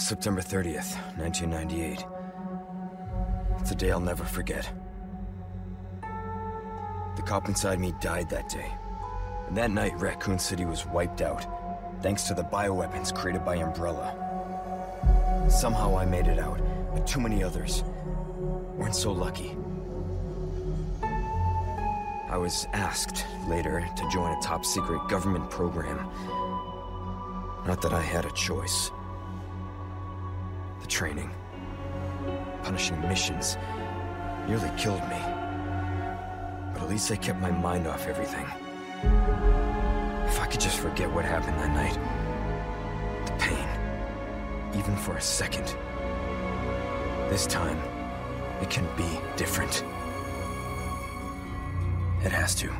September 30th, 1998. It's a day I'll never forget. The cop inside me died that day. And that night, Raccoon City was wiped out, thanks to the bioweapons created by Umbrella. Somehow I made it out, but too many others weren't so lucky. I was asked later to join a top-secret government program. Not that I had a choice. The training, punishing missions, nearly killed me. But at least I kept my mind off everything. If I could just forget what happened that night, the pain, even for a second. This time, it can be different. It has to.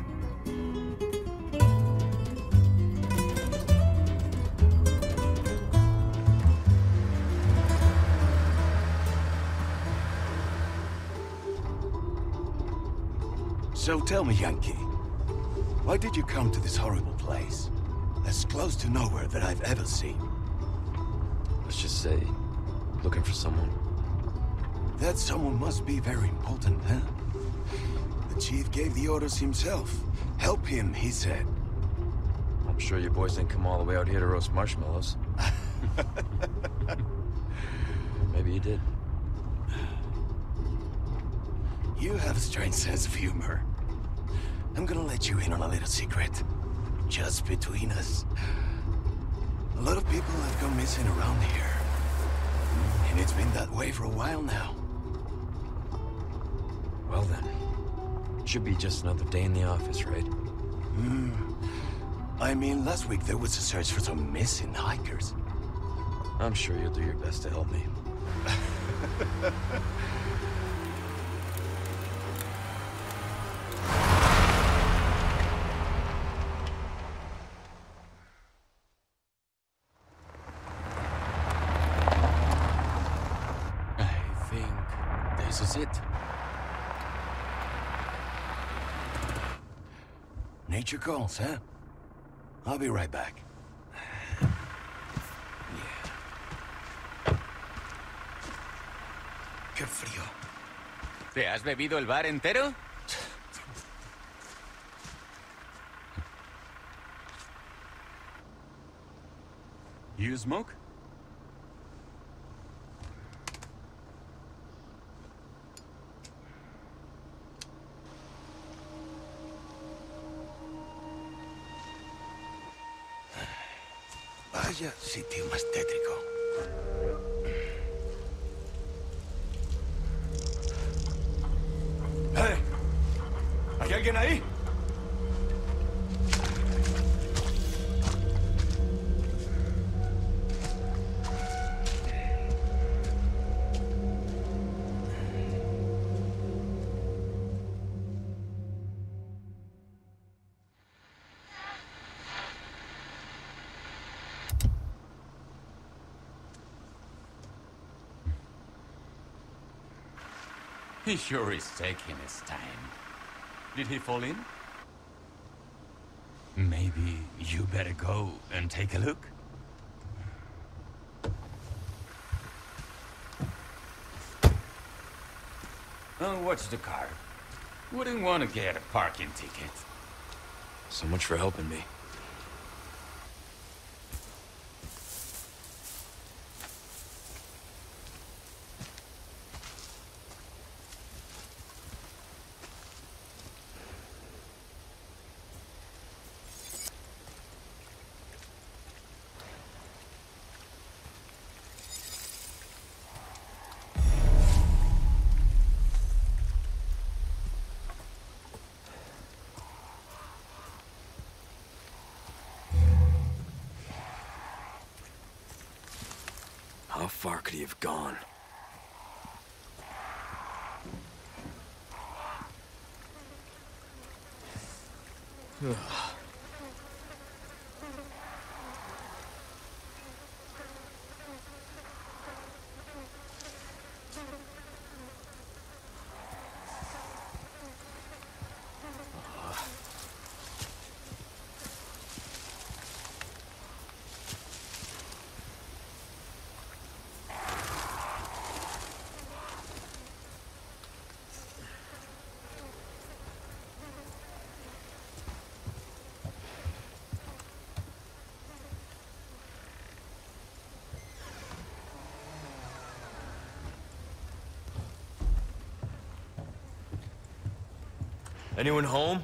So tell me, Yankee, why did you come to this horrible place? As close to nowhere that I've ever seen. Let's just say, looking for someone. That someone must be very important, huh? The chief gave the orders himself. Help him, he said. I'm sure your boys didn't come all the way out here to roast marshmallows. Maybe you did. You have a strange sense of humor. I'm gonna let you in on a little secret. Just between us. A lot of people have gone missing around here. And it's been that way for a while now. Well then, should be just another day in the office, right? I mean, last week there was a search for some missing hikers. I'm sure you'll do your best to help me. This is it. Nature calls, huh? I'll be right back. Qué frío. ¿Te has bebido el bar entero? You smoke? Vaya sitio más tétrico. ¡Hey! ¿Hay alguien ahí? He sure is taking his time. Did he fall in? Maybe you better go and take a look. Oh, watch the car. Wouldn't want to get a parking ticket. So much for helping me. How far could he have gone? Anyone home?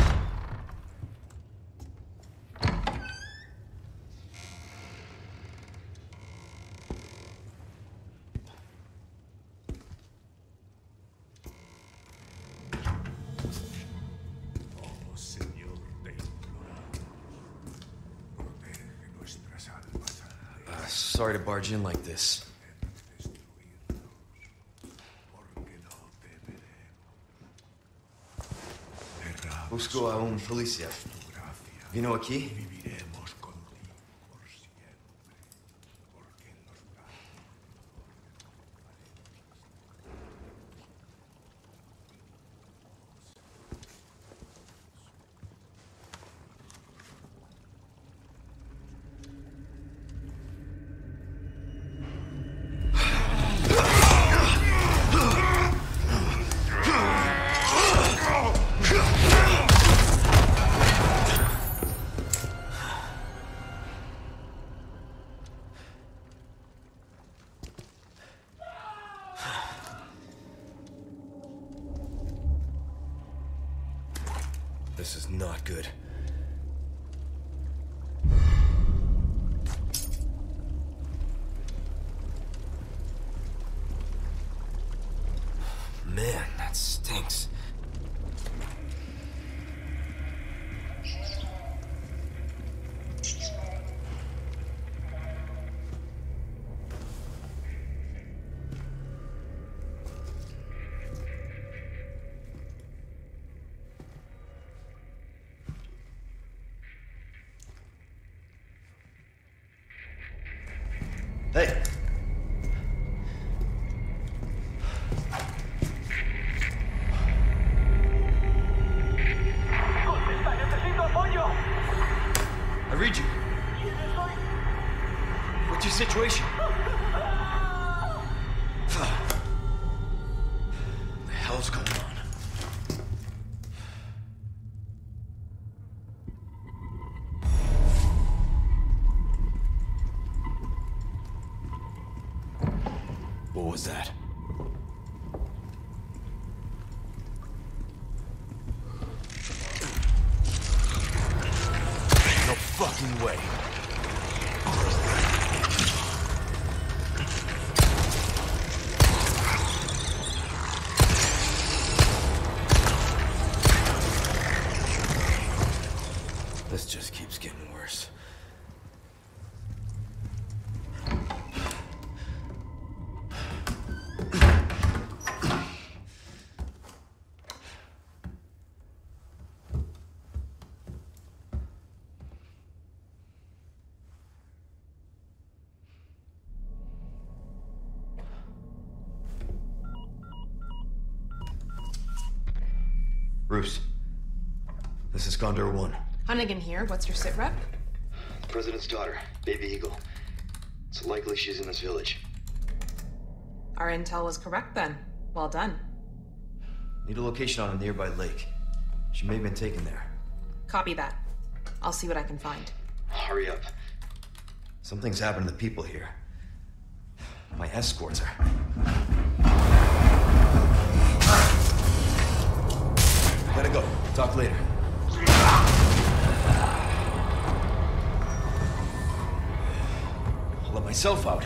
Sorry to barge in like this. Busco a un policía. Vino aquí? This is not good. Man, that stinks. Hey! I read you. What's your situation? What the hell's going on? What was that? No fucking way. This just keeps getting worse. Bruce, this is Condor 1. Hunnigan here. What's your sit rep? President's daughter, Baby Eagle. It's likely she's in this village. Our intel was correct then. Well done. Need a location on a nearby lake. She may have been taken there. Copy that. I'll see what I can find. Hurry up. Something's happened to the people here. My escorts are... Gotta go. Talk later. I'll let myself out.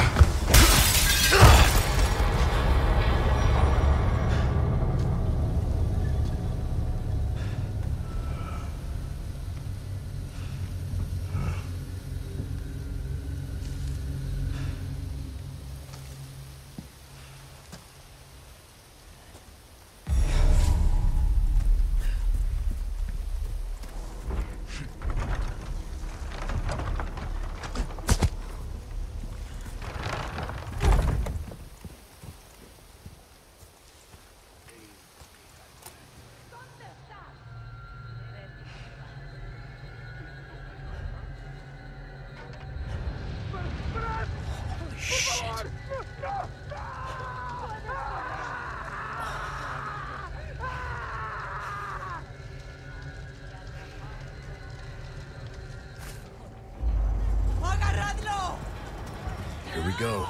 Here we go.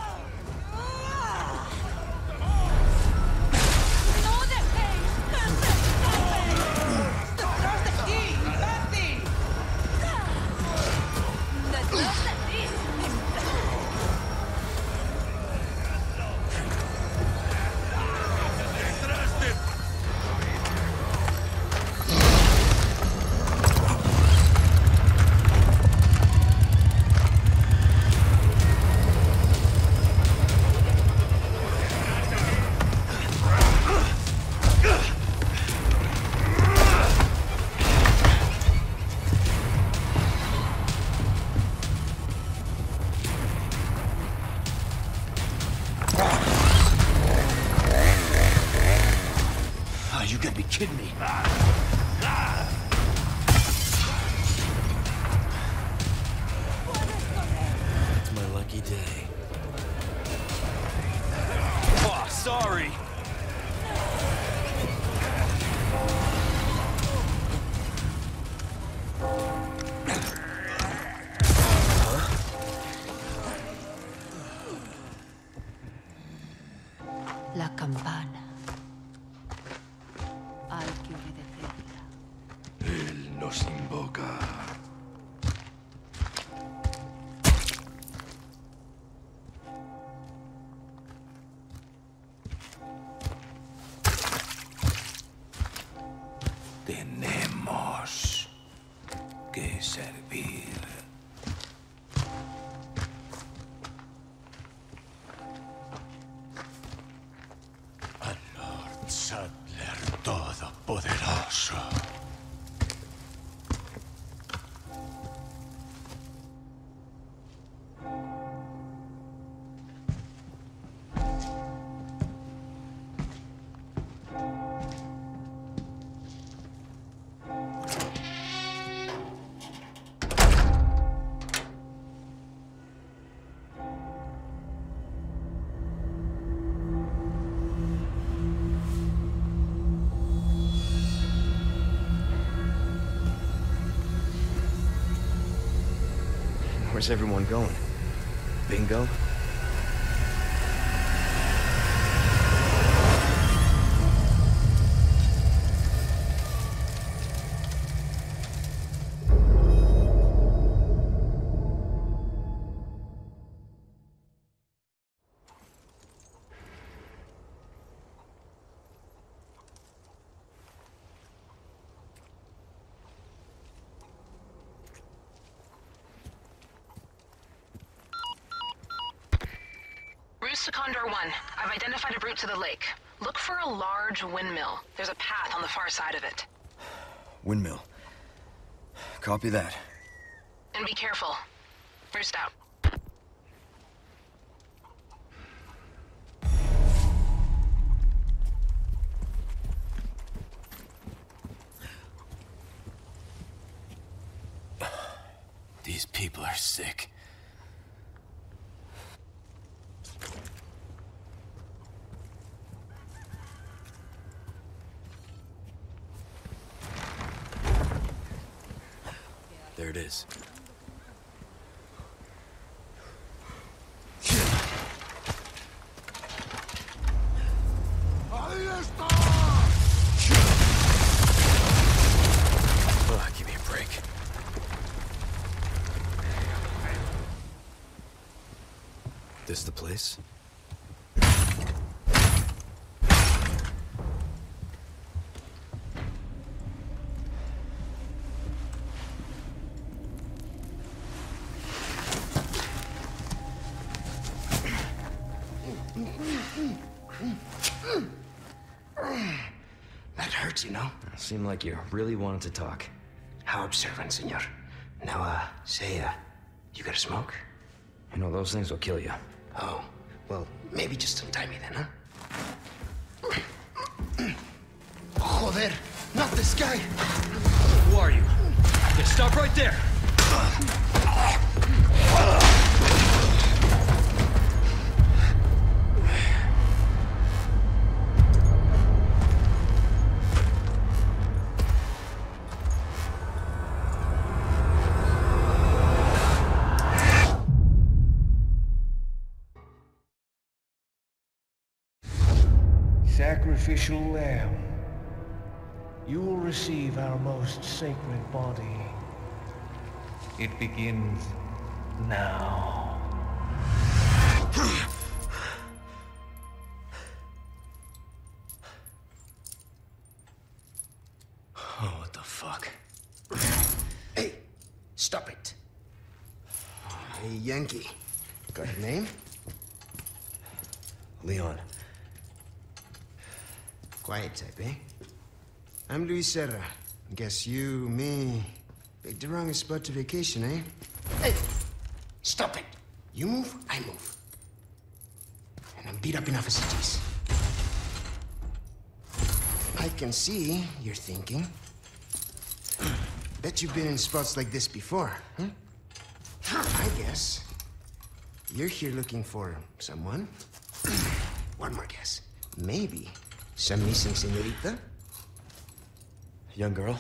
que servir. Al Lord Saddler Todopoderoso. Where's everyone going? Bingo? Condor 1, I've identified a route to the lake. Look for a large windmill. There's a path on the far side of it. Windmill. Copy that. And be careful. Roost out. These people are sick. There it is. Give me a break. This the place? That hurts, you know? Seemed like you really wanted to talk. How observant, senor. Now, say, you got a smoke? You know, those things will kill you. Oh, well, maybe just untie me then, huh? Joder, not this guy! Who are you? Yeah, stop right there! Sacrificial lamb, you will receive our most sacred body. It begins now. Oh, what the fuck? Hey, stop it. Hey, Yankee. Got a name? Leon. Quiet type, eh? I'm Luis Serra. Guess you, me, picked the wrongest spot to vacation, eh? Hey! Stop it! You move, I move. And I'm beat up enough as it is. I can see you're thinking. Bet you've been in spots like this before, huh? I guess you're here looking for someone. One more guess. Maybe some missing señorita? Young girl?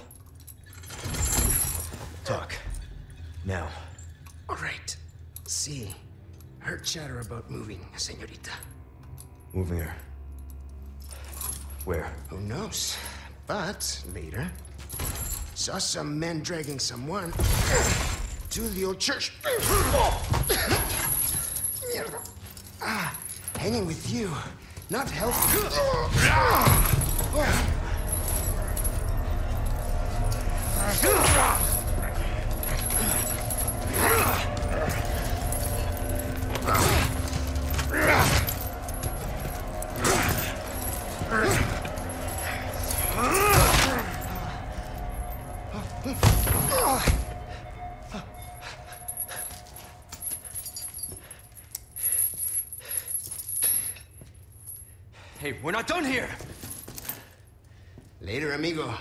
Talk. Now. All right. See, heard chatter about moving a señorita. Moving her. Where? Who knows? But later, saw some men dragging someone to the old church. Hanging with you, not helpful. Hey, we're not done here! Later, amigo.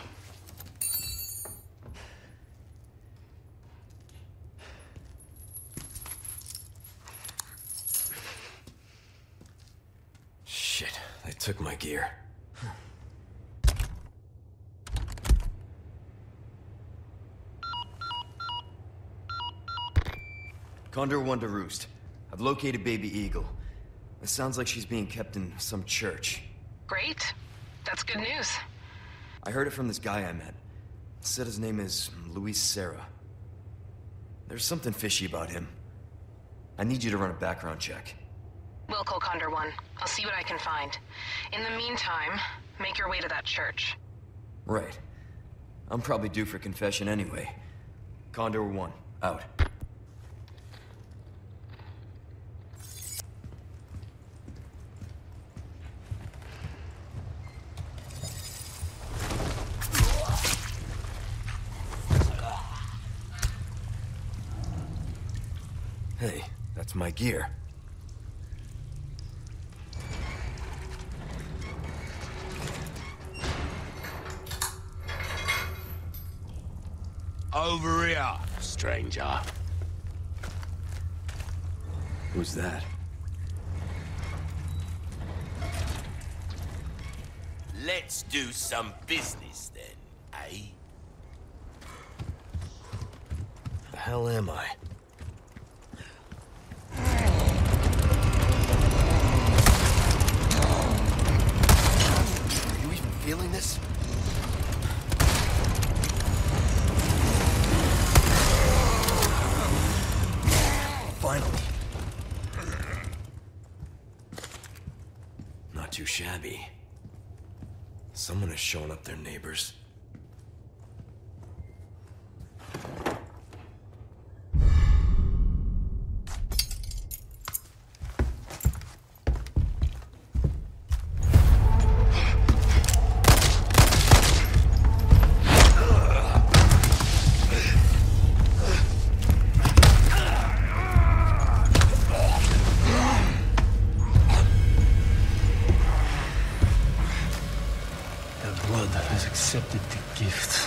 Shit, they took my gear. Condor 1 to Roost. I've located Baby Eagle. It sounds like she's being kept in some church. Great. That's good news. I heard it from this guy I met. Said his name is Luis Serra. There's something fishy about him. I need you to run a background check. We'll call Condor 1. I'll see what I can find. In the meantime, make your way to that church. Right. I'm probably due for confession anyway. Condor 1, out. Hey, that's my gear. Over here, stranger. Who's that? Let's do some business then, eh? The hell am I? Are you even feeling this? Finally. Not too shabby. Someone has shown up their neighbors. Accepted the gift.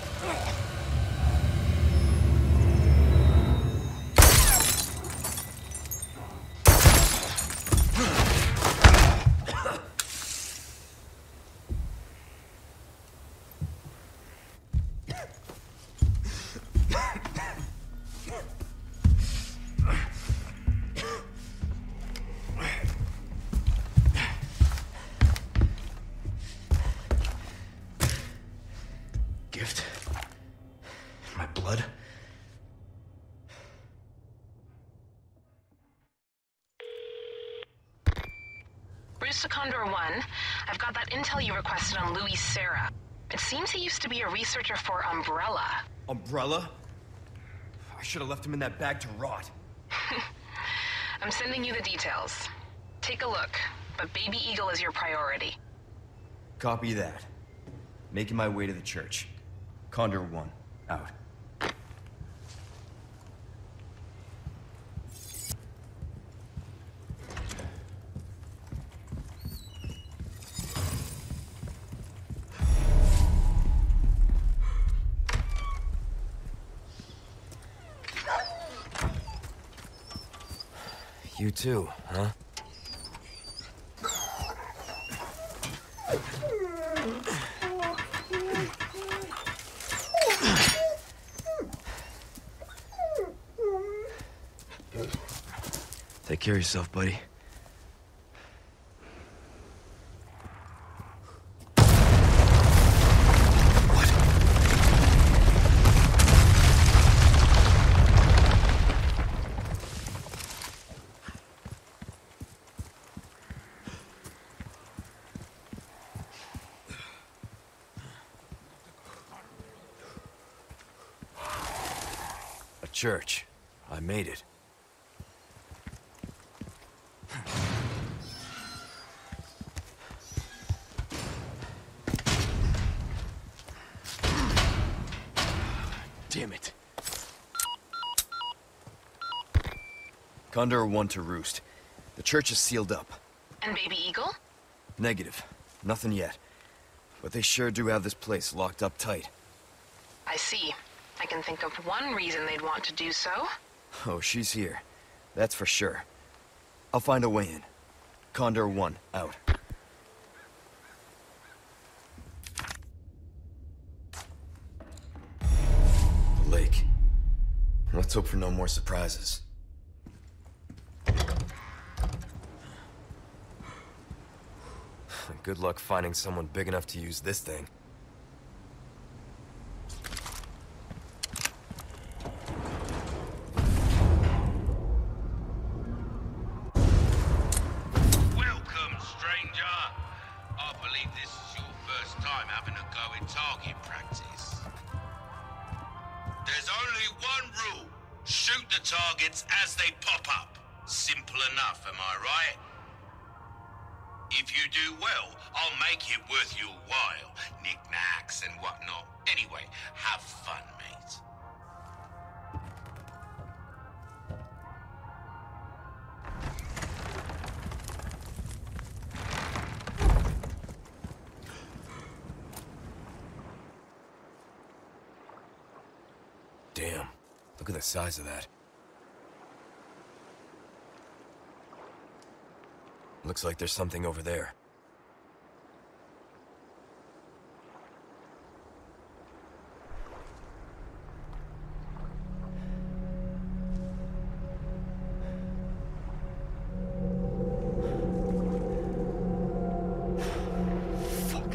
Gift? My blood? Bruce to Condor 1, I've got that intel you requested on Luis Serra. It seems he used to be a researcher for Umbrella. Umbrella? I should have left him in that bag to rot. I'm sending you the details. Take a look, but Baby Eagle is your priority. Copy that. Making my way to the church. Condor 1, out. You too, huh? Take care of yourself, buddy. A church. I made it. Damn it. Condor 1 to Roost. The church is sealed up. And Baby Eagle? Negative. Nothing yet. But they sure do have this place locked up tight. I see. I can think of one reason they'd want to do so. Oh, she's here. That's for sure. I'll find a way in. Condor 1, out. The lake. Let's hope for no more surprises. Good luck finding someone big enough to use this thing. Welcome, stranger. I believe this is your first time having a go at target practice. There's only one rule. Shoot the targets as they pop up. Simple enough, am I right? If you do well, I'll make it worth your while. Knickknacks and whatnot. Anyway, have fun, mate. Damn. Look at the size of that. Looks like there's something over there. Fuck.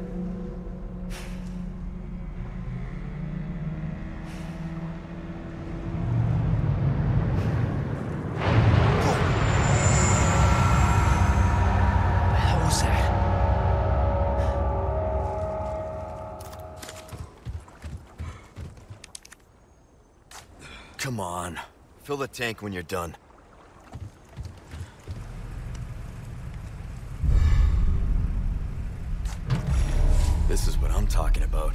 Come on. Fill the tank when you're done. This is what I'm talking about.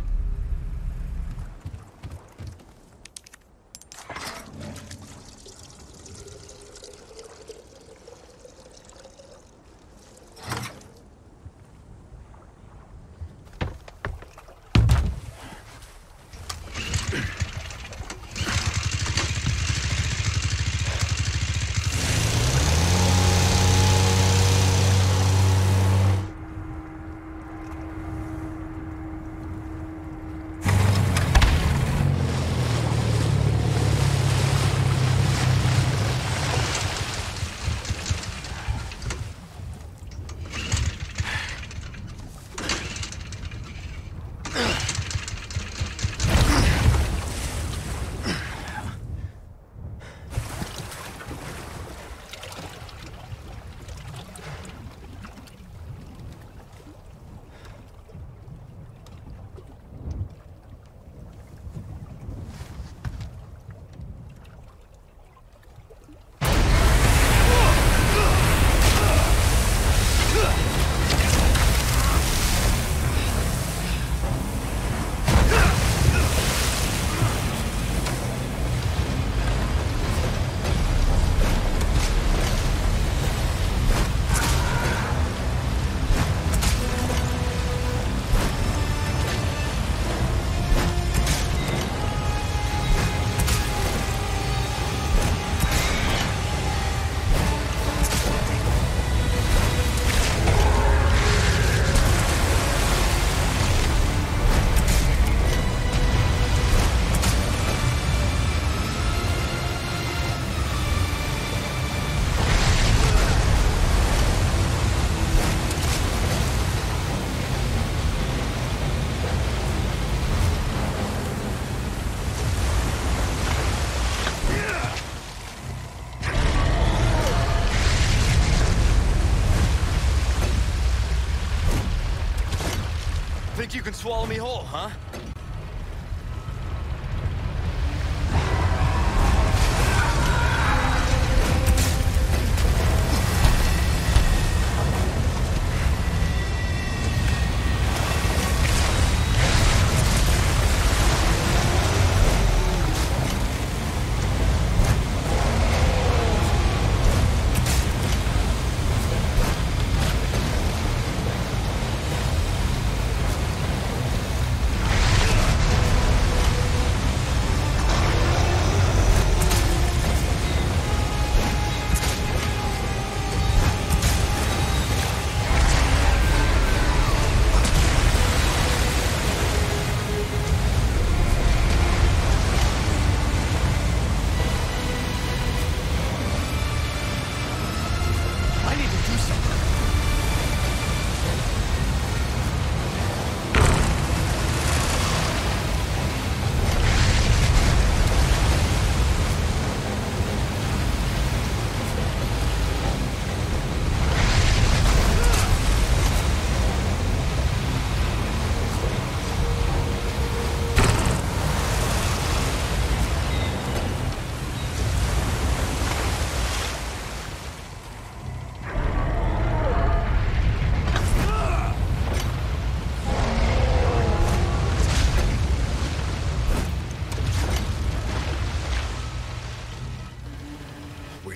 Think you can swallow me whole, huh?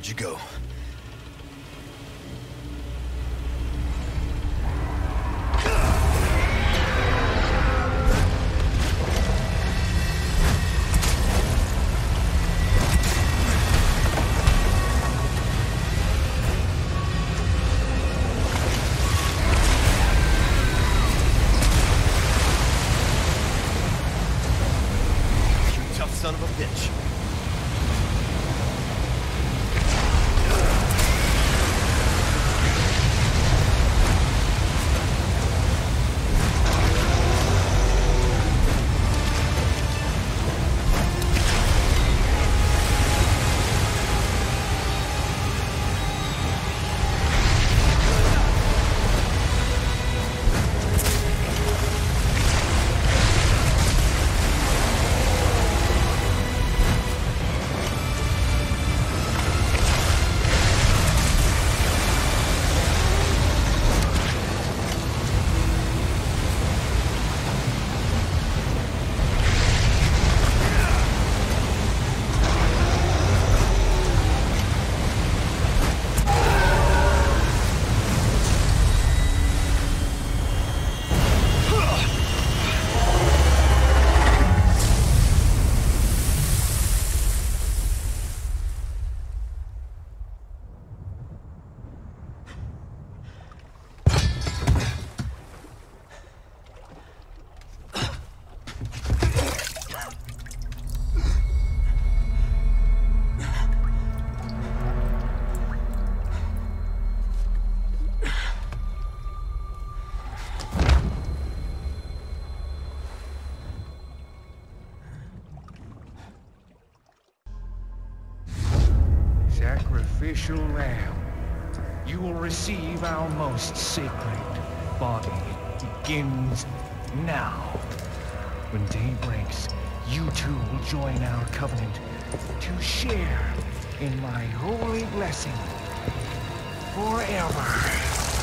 Where'd you go? Son of a bitch. Sacrificial lamb, you will receive our most sacred body. It begins now. When day breaks, you too will join our covenant to share in my holy blessing forever.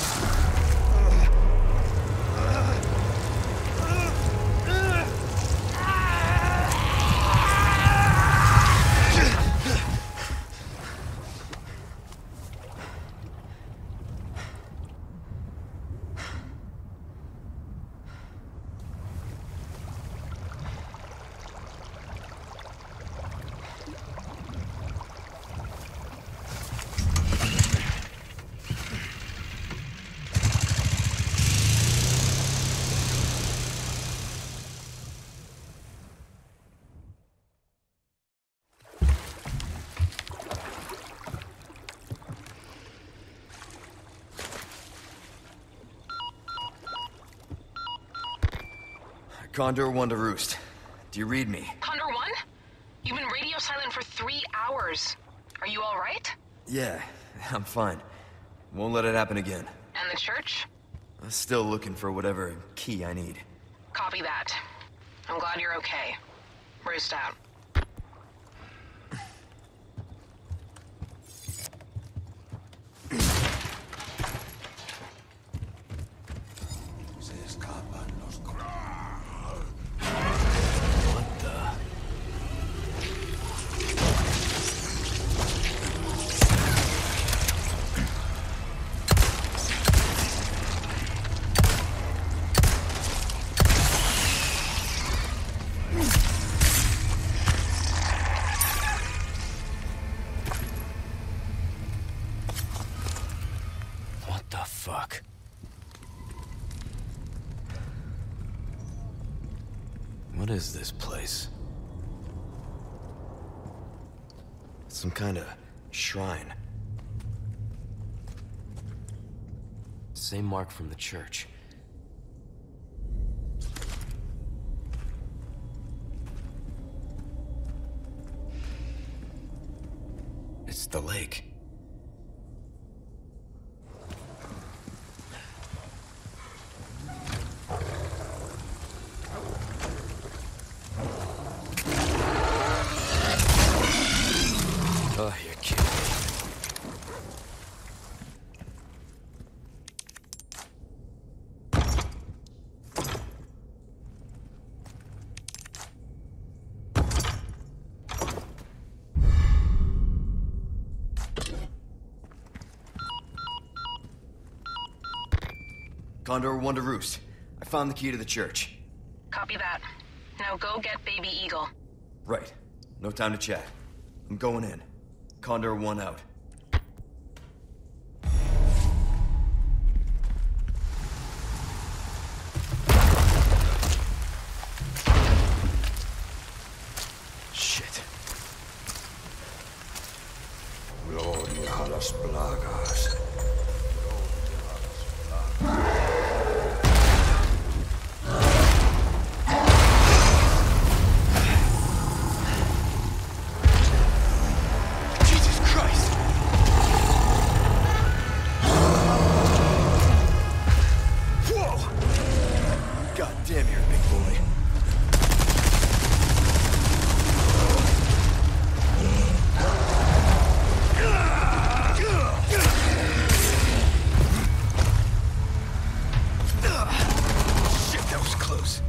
Condor 1 to Roost. Do you read me? Condor 1? You've been radio silent for 3 hours. Are you all right? Yeah, I'm fine. Won't let it happen again. And the church? I'm still looking for whatever key I need. Copy that. I'm glad you're okay. Roost out. Fuck. What is this place? Some kind of shrine. Same mark from the church. It's the lake. Oh, you're kidding me. Condor 1 to Roost. I found the key to the church. Copy that. Now go get Baby Eagle. Right. No time to chat. I'm going in. Condor 1 out. Shit. Gloria a las plagas. Jesus Christ! Whoa! God damn, you're a big boy. Shit, that was close.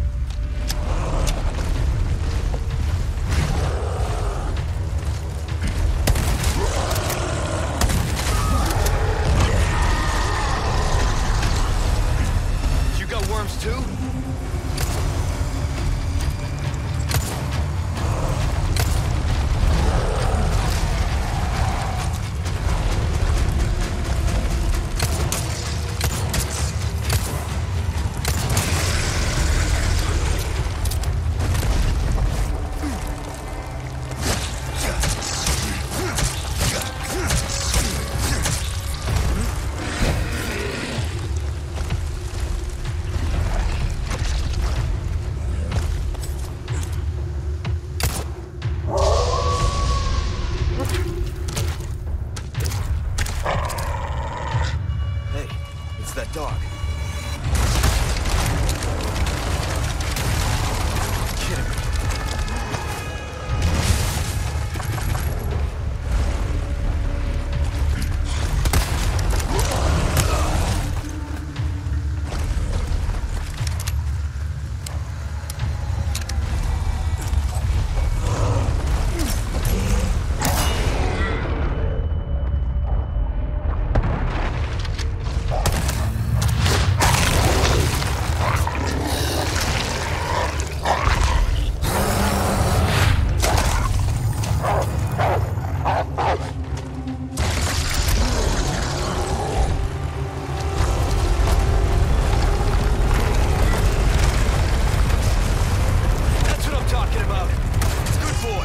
You got worms too? Hey, it's that dog. Kidding me. That's what I'm talking about. Good boy.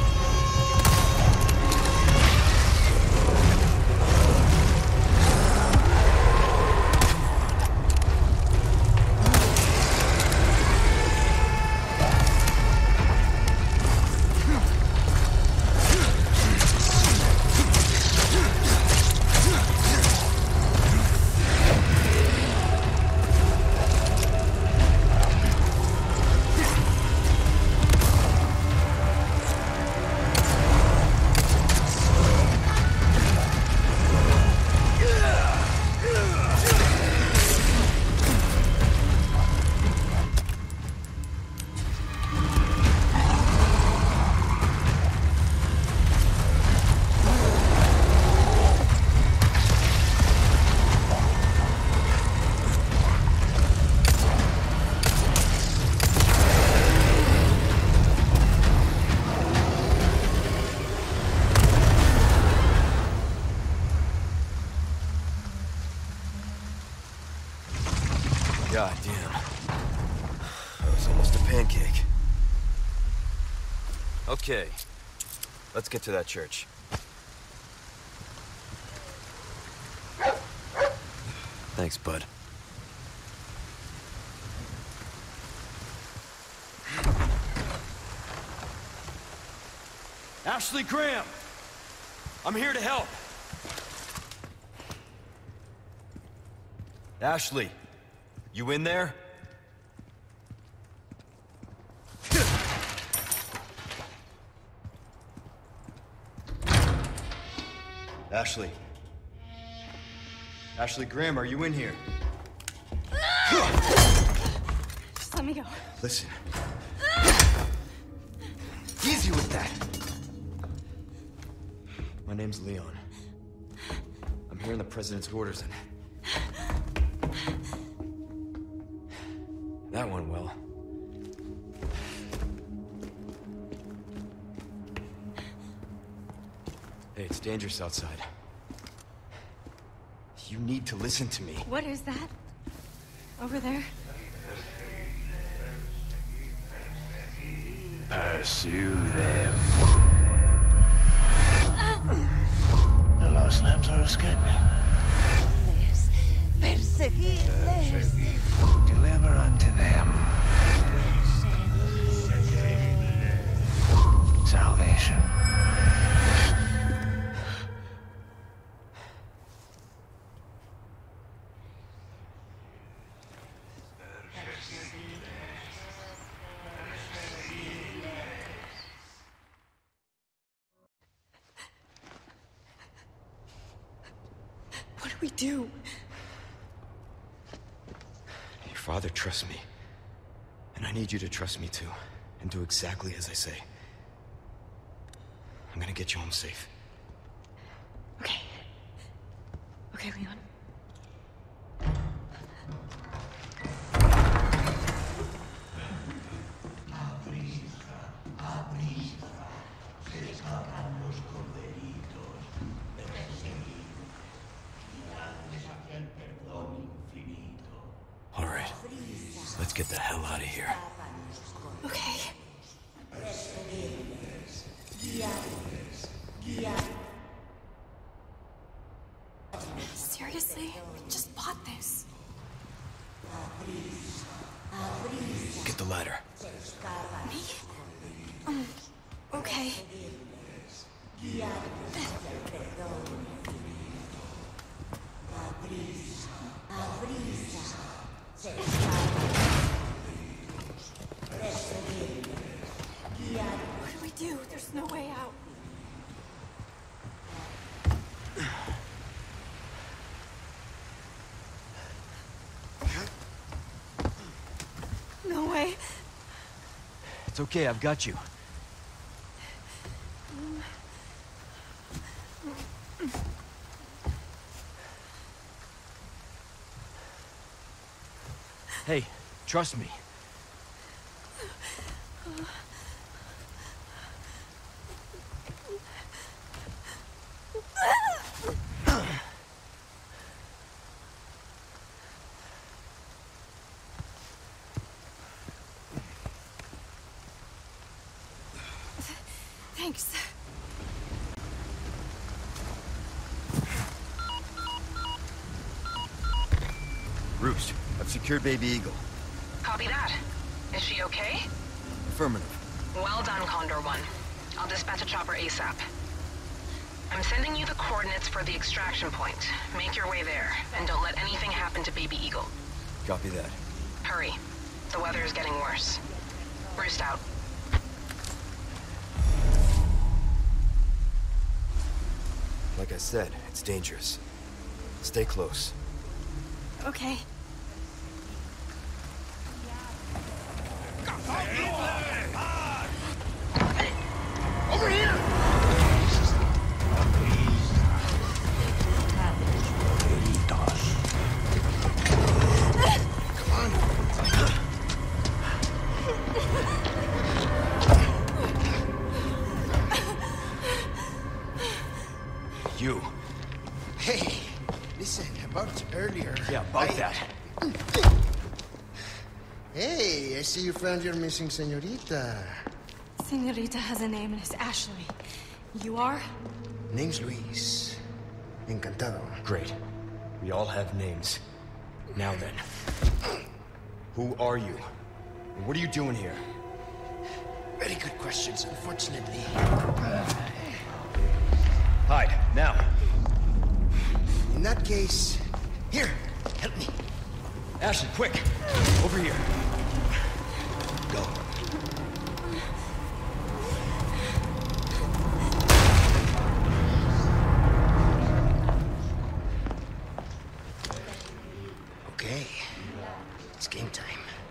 God damn. That was almost a pancake. Okay. Let's get to that church. Thanks, bud. Ashley Graham! I'm here to help. Ashley, you in there? Ashley. Ashley Graham, are you in here? Just let me go. Listen. Easy with that. My name's Leon. I'm here in the President's orders and... That went well. Hey, it's dangerous outside. You need to listen to me. What is that? Over there? Pursue them. The lost lambs are escaping. Perseguirles. Deliver unto them salvation. What do we do? Your father trusts me. And I need you to trust me too. And do exactly as I say. I'm gonna get you home safe. Okay. Okay, Leon. All right. Let's get the hell out of here. Okay. Seriously? We just bought this. Get the ladder. Me? Okay. What do we do? There's no way out. No way. It's okay, I've got you. Hey, trust me. Thanks. Roost, I've secured Baby Eagle. Copy that. Is she okay? Affirmative. Well done, Condor 1. I'll dispatch a chopper ASAP. I'm sending you the coordinates for the extraction point. Make your way there, and don't let anything happen to Baby Eagle. Copy that. Hurry. The weather is getting worse. Roost out. Like I said, it's dangerous. Stay close. Okay. Over here! Come on. You. Hey, listen, about earlier. Yeah, about that. Hey, I see you found your missing señorita. Señorita has a name and it's Ashley. You are? Name's Luis. Encantado. Great. We all have names. Now then. Who are you? And what are you doing here? Very good questions, unfortunately. Hide, now. In that case, here, help me. Ashley, quick! Over here. Go. Okay, it's game time.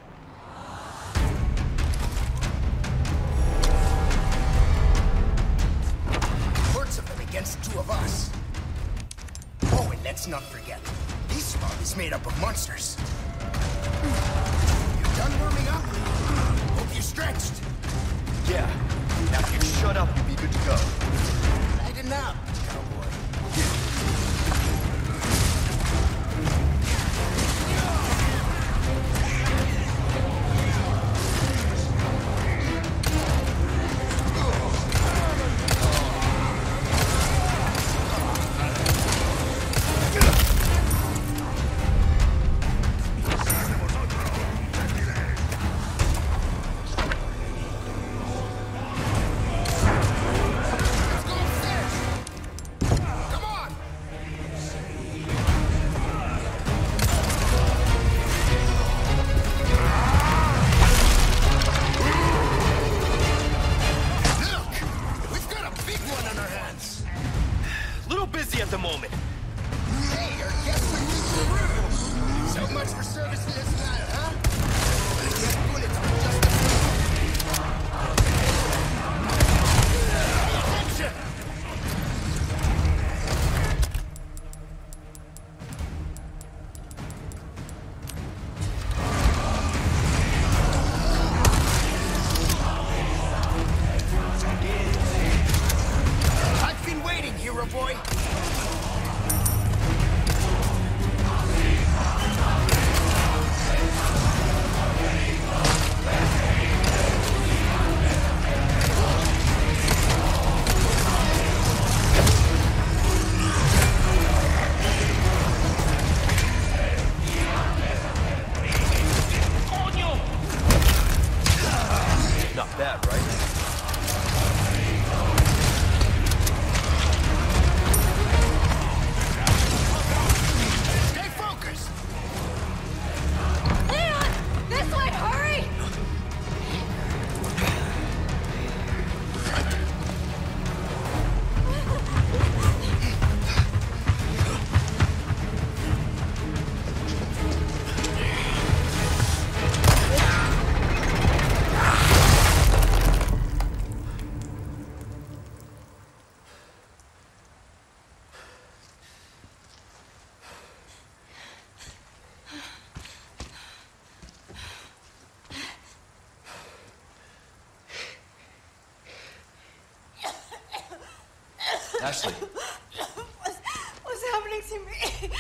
Hordes of them against two of us. Oh, and let's not forget, this mob is made up of monsters. You done, bro? Fetched! Yeah. Now if you shut up, you'll be good to go. Lighten up, cowboy. Busy at the moment. Hey, your guest would be through. So much for service to this lad, huh? I get bullets for just attention! I've been waiting, hero boy. Not bad, right? Stay focused. Leon! This way, hurry! Ashley. What's happening to me?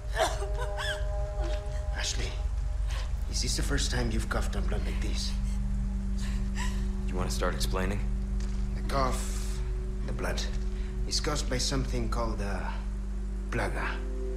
Ashley, is this the first time you've coughed up blood like this? You want to start explaining? The cough, the blood, is caused by something called plaga.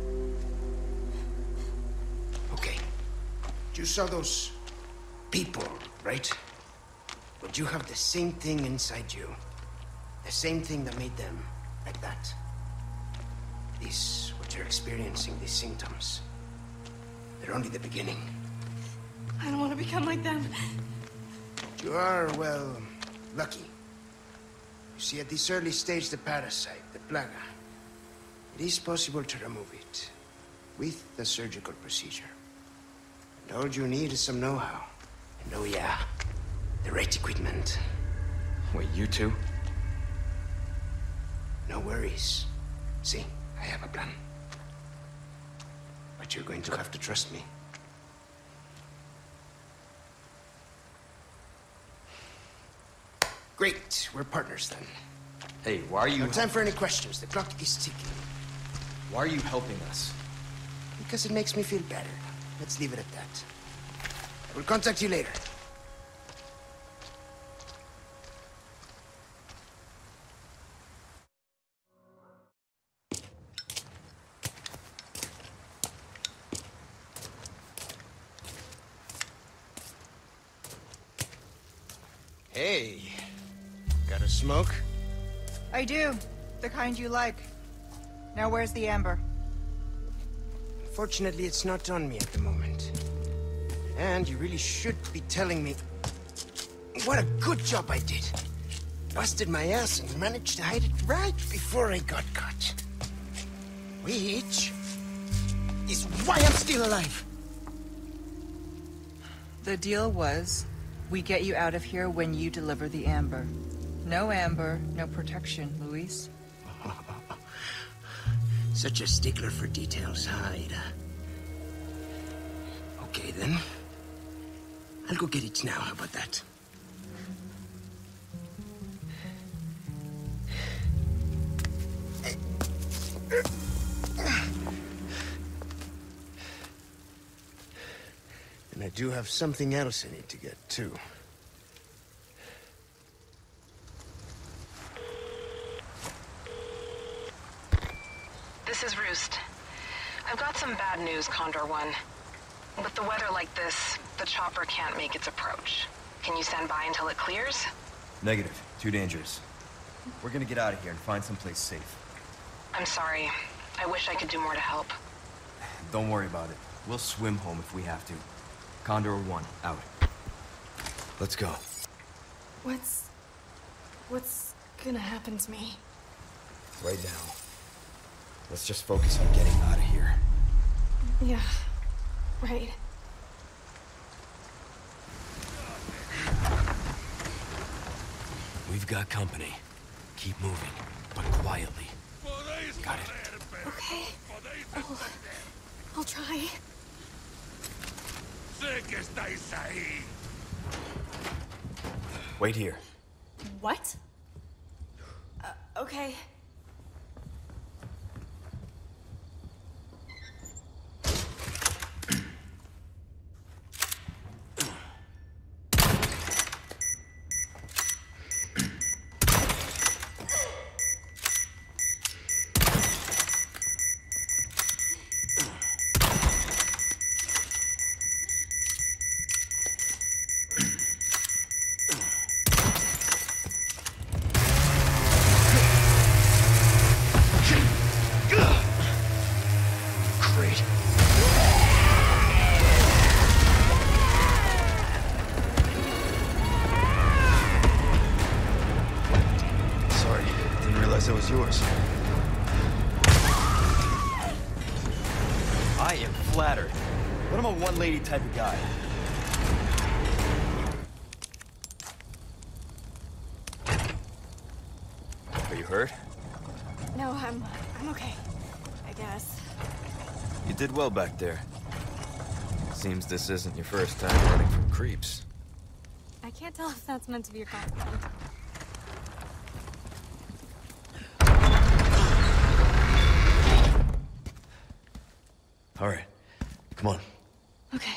Okay. You saw those people, right? But you have the same thing inside you. The same thing that made them like that. This, what you're experiencing, these symptoms, they're only the beginning. I don't want to become like them. You are, well, lucky. You see, at this early stage, the parasite, the plaga, it is possible to remove it with the surgical procedure. And all you need is some know-how. And oh yeah, the right equipment. Wait, you two? No worries. See, I have a plan. But you're going to have to trust me. Great, we're partners then. Hey, why are you... No time for any questions. The clock is ticking. Why are you helping us? Because it makes me feel better. Let's leave it at that. I will contact you later. Hey, got a smoke? I do. The kind you like. Now where's the amber? Fortunately, it's not on me at the moment. And you really should be telling me what a good job I did. Busted my ass and managed to hide it right before I got caught. Which is why I'm still alive. The deal was, we get you out of here when you deliver the amber. No amber, no protection, Luis. Such a stickler for details, huh, Ada? Okay, then. I'll go get it now, how about that? do have something else I need to get to. This is Roost. I've got some bad news, Condor 1. With the weather like this, the chopper can't make its approach. Can you stand by until it clears? Negative. Too dangerous. We're gonna get out of here and find someplace safe. I'm sorry. I wish I could do more to help. Don't worry about it. We'll swim home if we have to. Condor 1, out. Let's go. What's gonna happen to me? Right now. Let's just focus on getting out of here. Yeah, right. We've got company. Keep moving, but quietly. Got it. Okay. I'll try. Wait here. What? Okay. It was yours. I am flattered. But I'm a one-lady type of guy. Are you hurt? No, I'm okay. I guess. You did well back there. Seems this isn't your first time running from creeps. I can't tell if that's meant to be a compliment. All right, come on. Okay.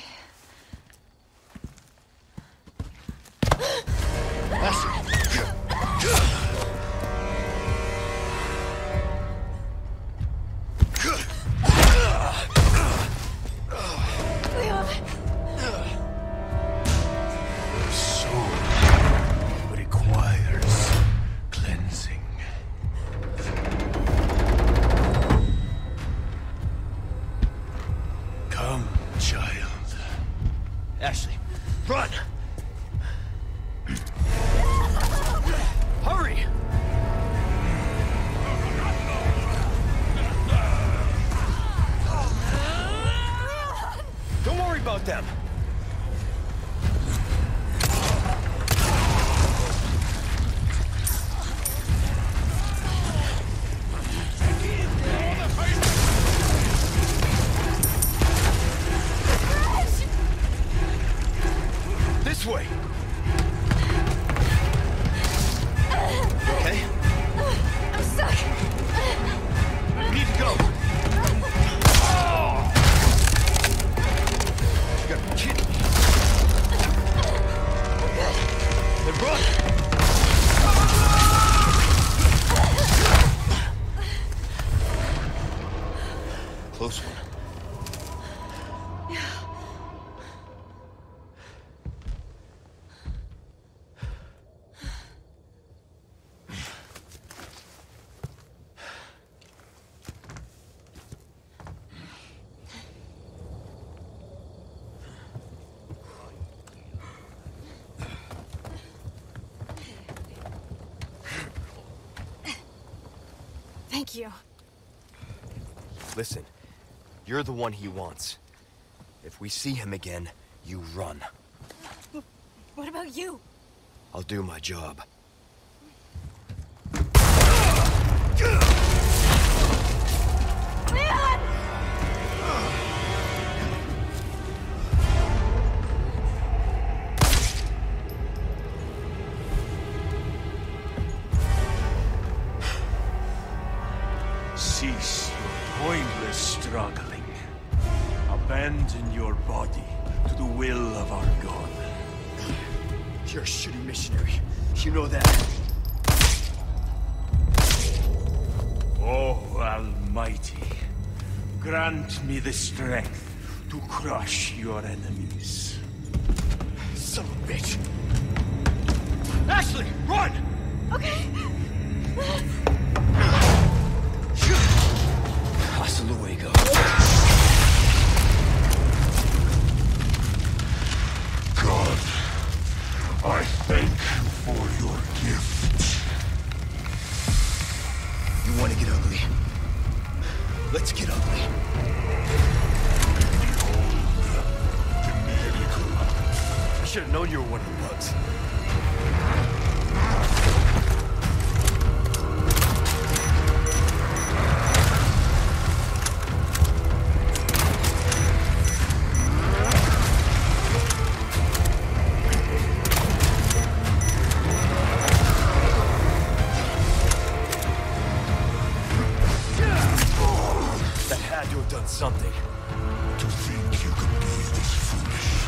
Ashley, run! Hurry! Don't worry about them. This way. Okay? I'm stuck. We need to go. You gotta be kidding me. Then run. Close one. Thank you. Listen, you're the one he wants. If we see him again, you run. What about you? I'll do my job. Leon! Cease your pointless struggling. Abandon your body to the will of our God. You're a shitty missionary. You know that. Oh, Almighty, grant me the strength to crush your enemies. Son of a bitch! Ashley, run! Okay. Hasta luego. God, I thank you for your gift. You want to get ugly? Let's get ugly. I should have known you were one of the bugs. That had to have done something. To think you could be this foolish.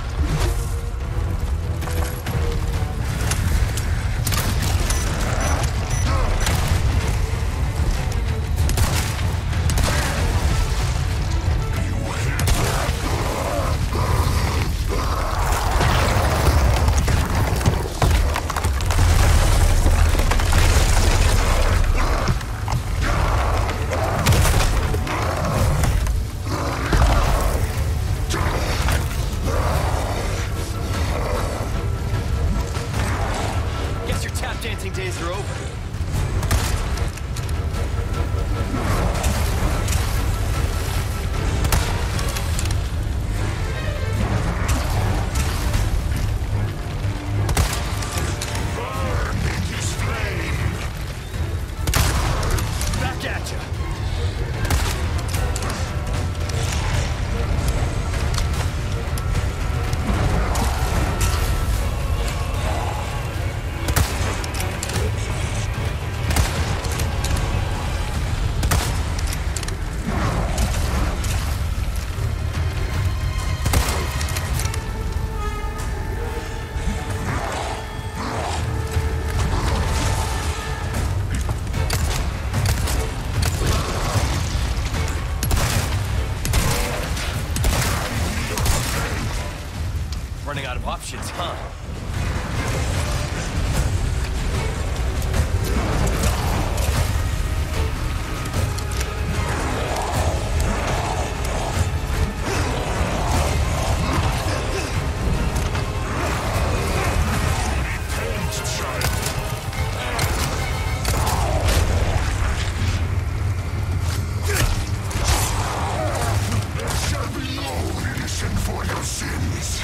Guess your tap dancing days are over. Back at ya. Running out of options, huh? Shall be no innocent for your sins.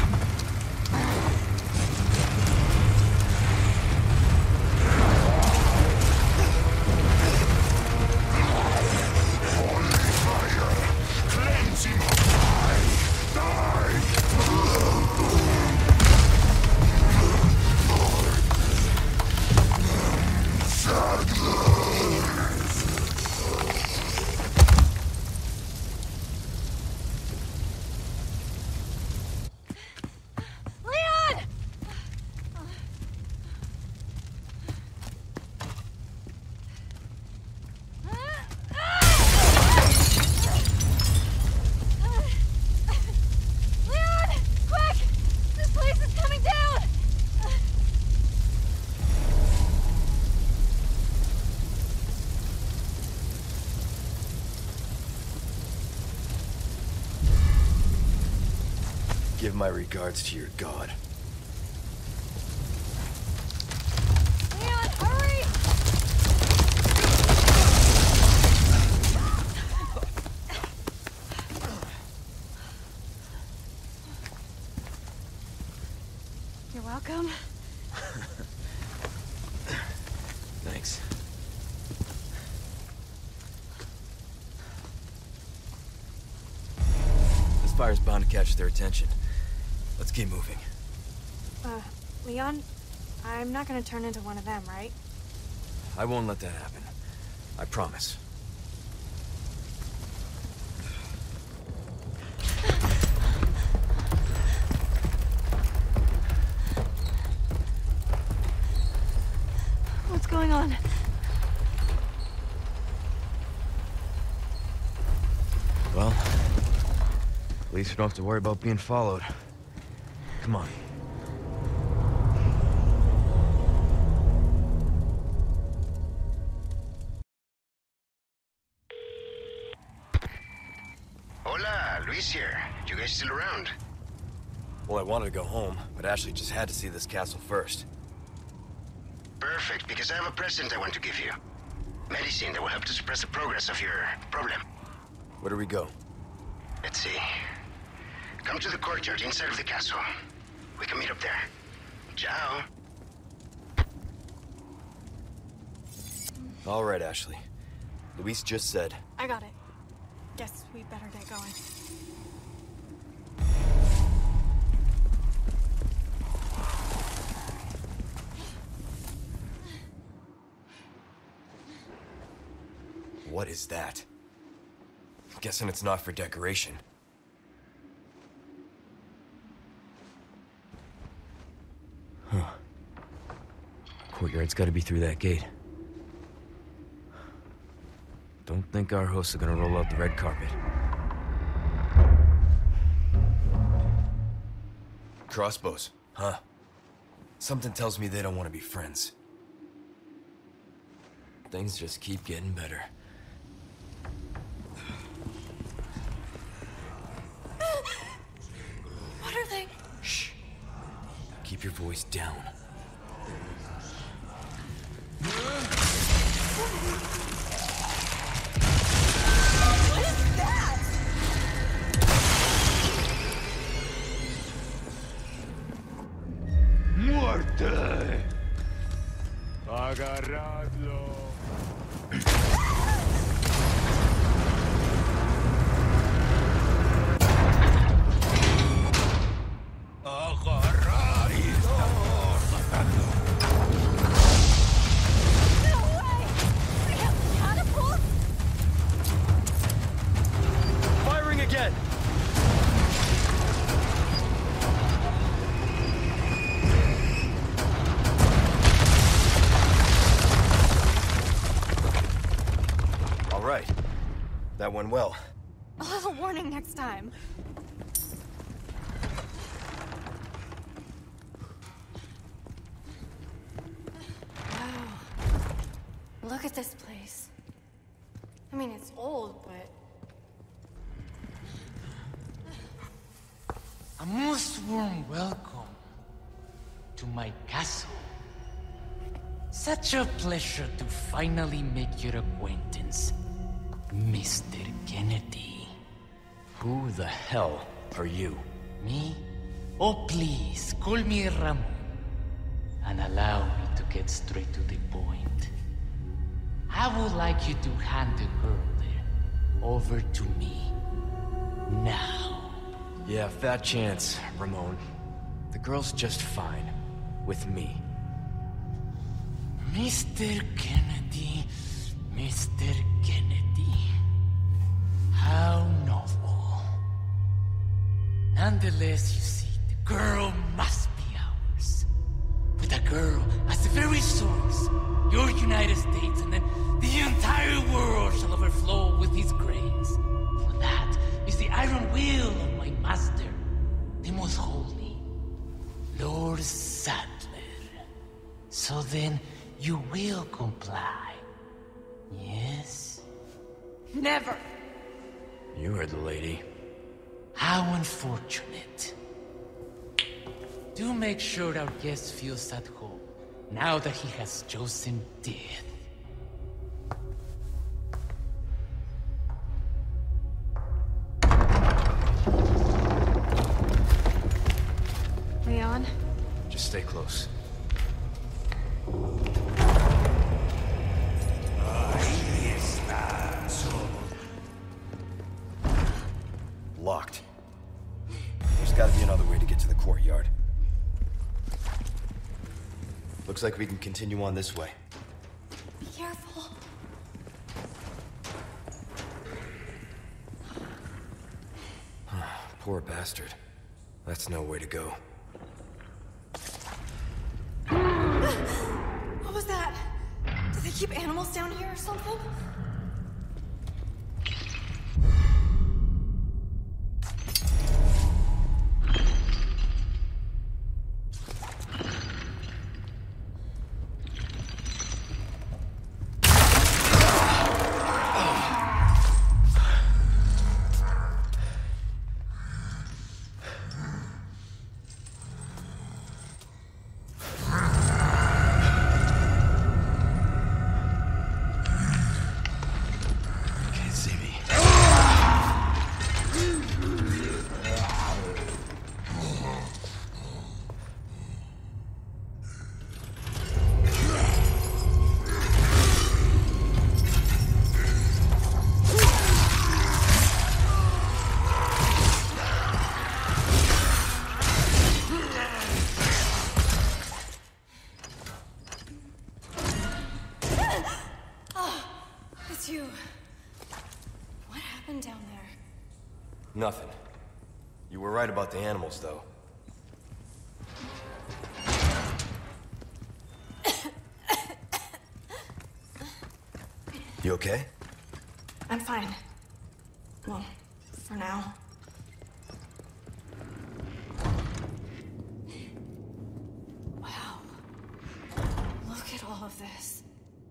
Leon! Leon! Quick! This place is coming down! Give my regards to your god. Leon, hurry! You're welcome. Thanks. This fire's bound to catch their attention. Let's keep moving. Leon, I'm not gonna turn into one of them, right? I won't let that happen. I promise. Well, at least we don't have to worry about being followed. Come on. Hola, Luis here. You guys still around? Well, I wanted to go home, but Ashley just had to see this castle first. Perfect, because I have a present I want to give you. Medicine that will help to suppress the progress of your problem. Where do we go? Let's see. Come to the courtyard inside of the castle. We can meet up there. Ciao. All right, Ashley. Luis just said. I got it. Guess we better get going. What is that? Guessing it's not for decoration. Huh. Courtyard's gotta be through that gate. Don't think our hosts are gonna roll out the red carpet. Crossbows, huh? Something tells me they don't want to be friends. Things just keep getting better. What are they? Shh. Keep your voice down. What is that? Muerte. Agarradlo. That went well. I'll have a warning next time. Wow. Look at this place. I mean, it's old, but... A most warm welcome to my castle. Such a pleasure to finally make your acquaintance, Mr. Kennedy. Who the hell are you? Me? Oh, please, call me Ramon. And allow me to get straight to the point. I would like you to hand the girl there over to me. Now. Yeah, fat chance, Ramon. The girl's just fine. With me. Mr. Kennedy, Mr. Kennedy. How novel. Nonetheless, you see, the girl must be ours. With a girl as the very source, your United States and then the entire world shall overflow with his grace. For that is the iron will of my master, the most holy, Lord Sadler. So then, you will comply. Yes? Never! You heard the lady. How unfortunate. Do make sure our guest feels at home, now that he has chosen death. Leon? Just stay close. Locked. There's gotta be another way to get to the courtyard. Looks like we can continue on this way. Be careful. Poor bastard. That's no way to go. What was that? Do they keep animals down here or something? it's you. What happened down there? Nothing. You were right about the animals, though. You okay? I'm fine. Well, for now. Wow. Look at all of this.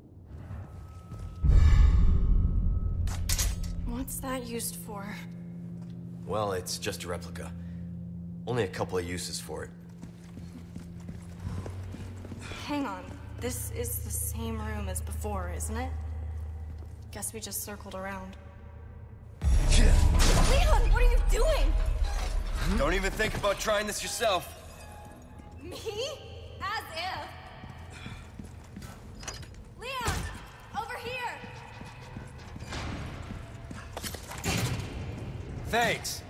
What's that used for? Well, it's just a replica. Only a couple of uses for it. Hang on. This is the same room as before, isn't it? Guess we just circled around. Leon, what are you doing? Don't even think about trying this yourself. Me? As if. Leon, over here. Thanks.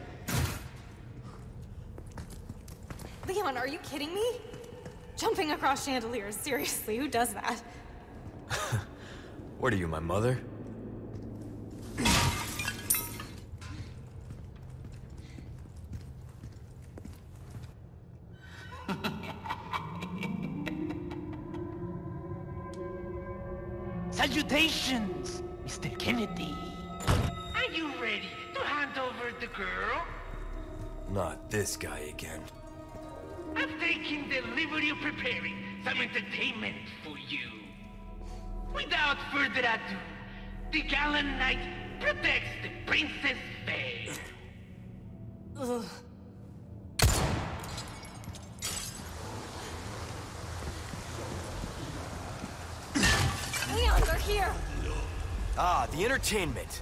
Leon, are you kidding me? Jumping across chandeliers, seriously, who does that? What are you, my mother? Salutations, Mr. Kennedy. Are you ready to hand over the girl? Not this guy again. I've taken the liberty of preparing some entertainment for you. Without further ado, the gallant knight protects the Princess Faye. Ugh. Leon, they're here! Ah, the entertainment.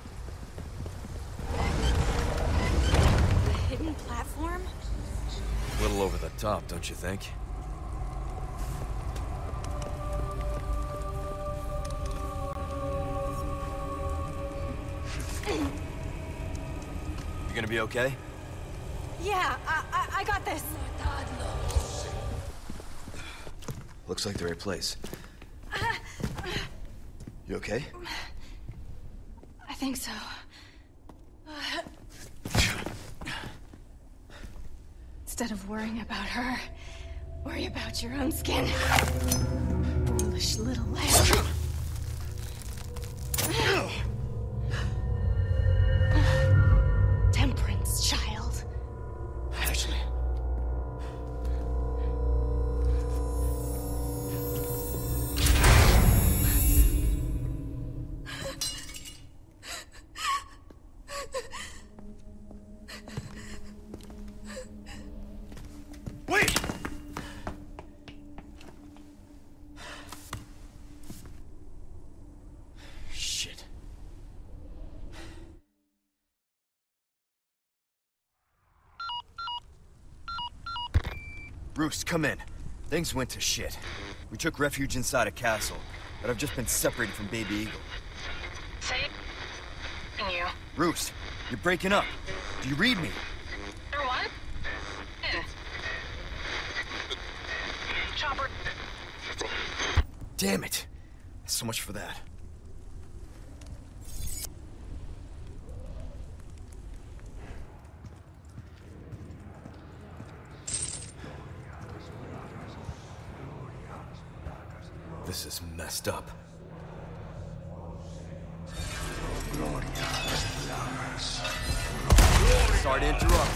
The hidden platform? A little over the top, don't you think? You gonna be okay? Yeah, I got this. Looks like the right place. You okay? I think so. Instead of worrying about her, worry about your own skin. Foolish little lamb. Temperance, child. Actually. Wait! Shit. Bruce, come in. Things went to shit. We took refuge inside a castle, but I've just been separated from Baby Eagle. Say you. Bruce, you're breaking up. Do you read me? Or what? Chopper. Damn it. So much for that. This is messed up. Sorry to interrupt.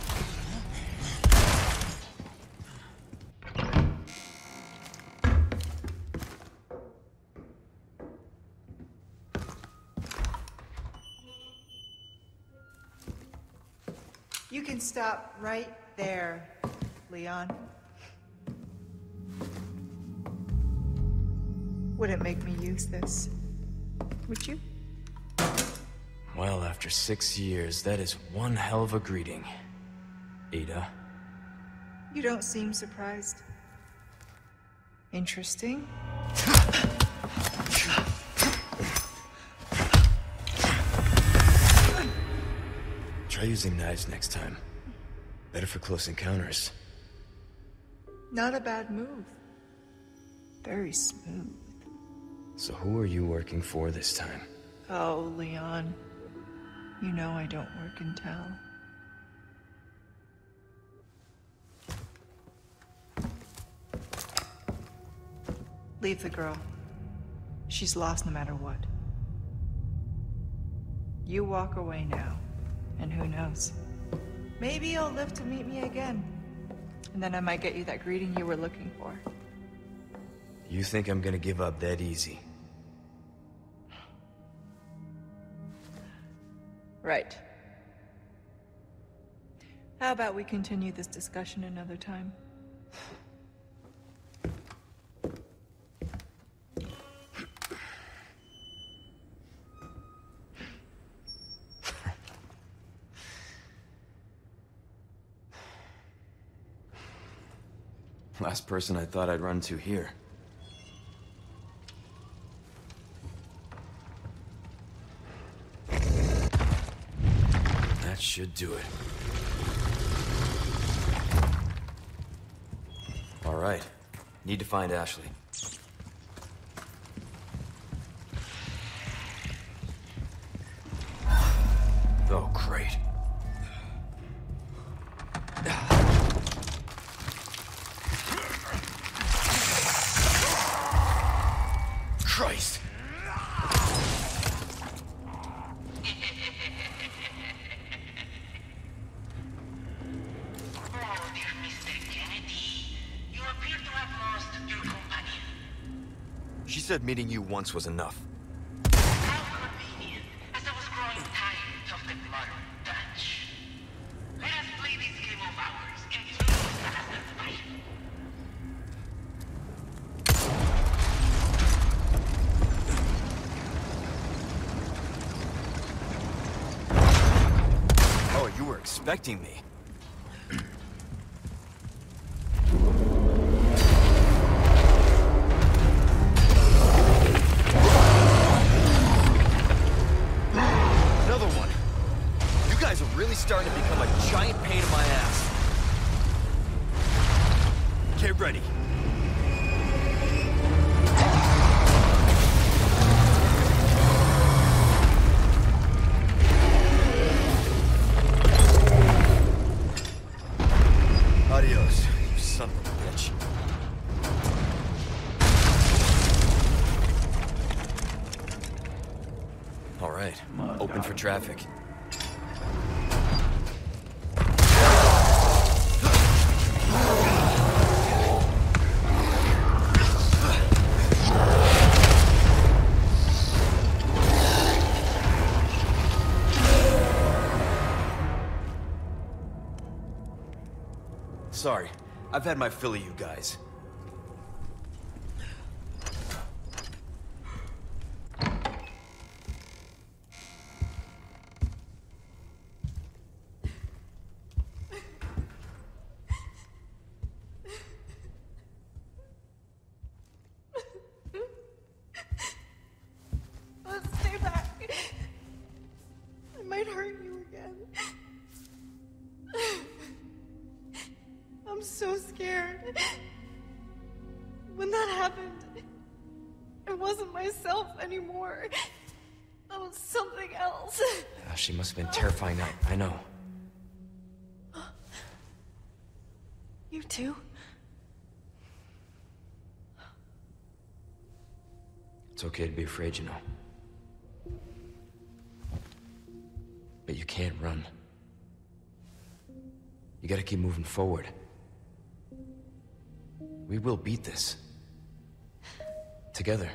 You can stop right there, Leon. Wouldn't make me use this, would you? Well, after 6 years, that is one hell of a greeting, Ada. You don't seem surprised. Interesting. Try using knives next time. Better for close encounters. Not a bad move. Very smooth. So who are you working for this time? Oh, Leon. You know I don't work in town. Leave the girl. She's lost no matter what. You walk away now, and who knows? Maybe you'll live to meet me again. And then I might get you that greeting you were looking for. You think I'm gonna give up that easy? Right. How about we continue this discussion another time? Last person I thought I'd run to here. That should do it. All right. Need to find Ashley. Oh, great. Christ! She said meeting you once was enough. How convenient, as I was growing tired of the modern Dutch. Let us play this game of ours until it passes by. Oh, you were expecting me. Starting to become a giant pain in my ass. Get ready. Adios, you son of a bitch. All right, open for traffic. Sorry, I've had my fill of you guys. Let's stay back. I might hurt you again. I'm so scared. When that happened, it wasn't myself anymore. That was something else. She must have been terrifying. I know. You too? It's okay to be afraid, you know. But you can't run. You gotta keep moving forward. We will beat this. Together.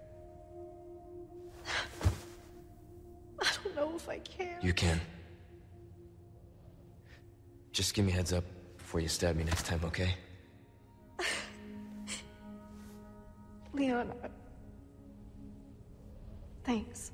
I don't know if I can. You can. Just give me a heads up before you stab me next time, okay? Leon, thanks.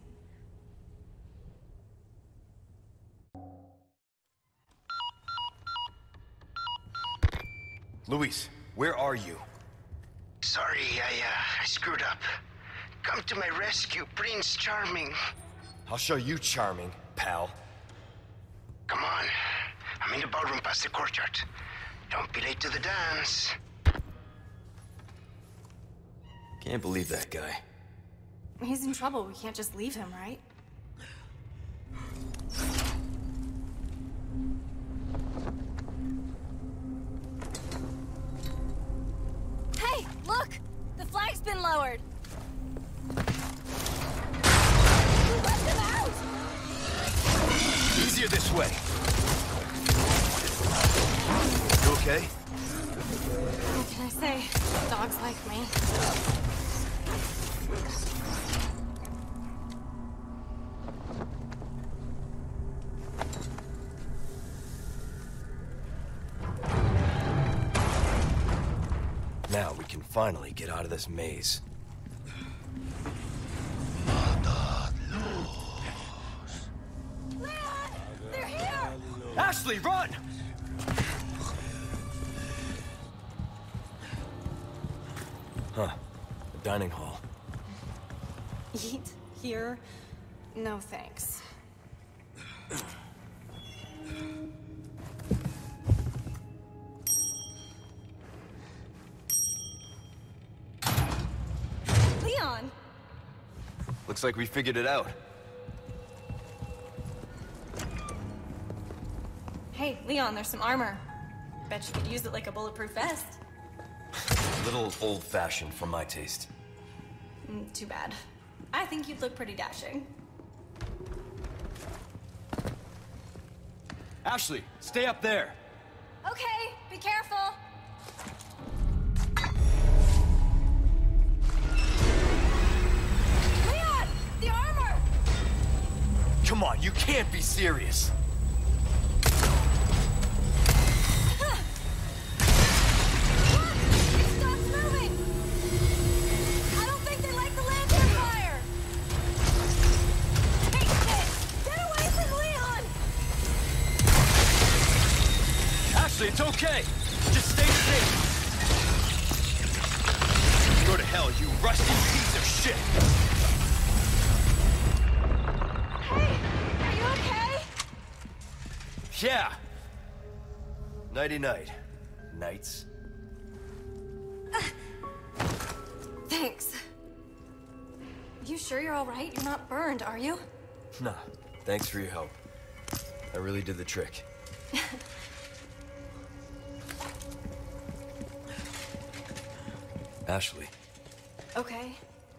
Luis, where are you? Sorry, I screwed up. Come to my rescue, Prince Charming. I'll show you charming, pal. Come on. I'm in the ballroom past the courtyard. Don't be late to the dance. Can't believe that guy. He's in trouble. We can't just leave him, right? Hey, look! The flag's been lowered! We let them out! Easier this way. You okay? What can I say? Dogs like me. Now we can finally get out of this maze. Leon! They're here! Ashley, run! Huh. The dining hall. Eat here? No thanks. Leon! Looks like we figured it out. Hey, Leon, there's some armor. Bet you could use it like a bulletproof vest. A little old-fashioned for my taste. Too bad. I think you'd look pretty dashing. Ashley, stay up there! Okay, be careful! Leon! The armor! Come on, you can't be serious! It's okay. Just stay safe. Go to hell, you rusty piece of shit. Hey, are you okay? Yeah. Nighty-night. Nights. Thanks. You sure you're all right? You're not burned, are you? Nah. Thanks for your help. I really did the trick. Ashley. Okay.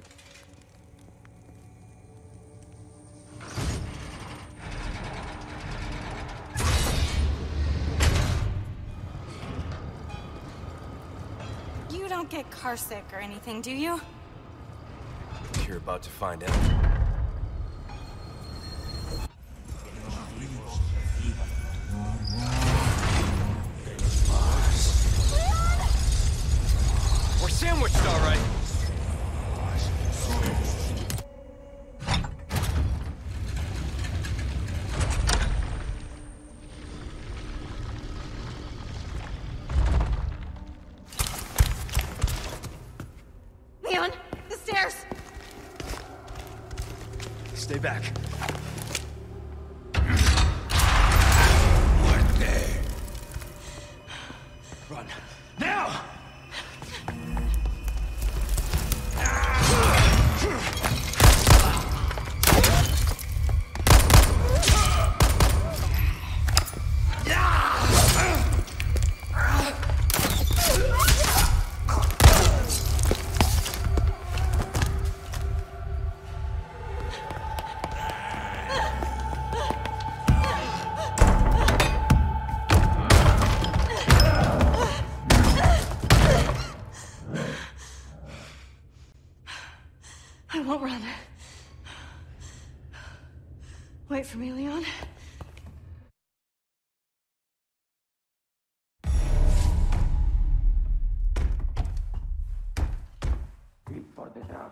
You don't get carsick or anything, do you? You're about to find out. We're sandwiched, all right. Leon, the stairs! Stay back. Run. Now! I won't run. Wait for me, Leon. For the job.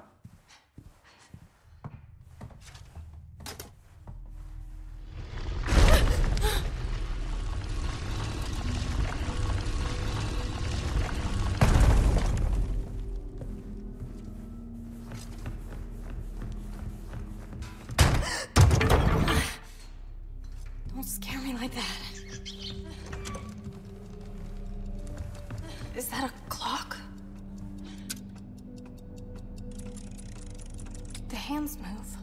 move.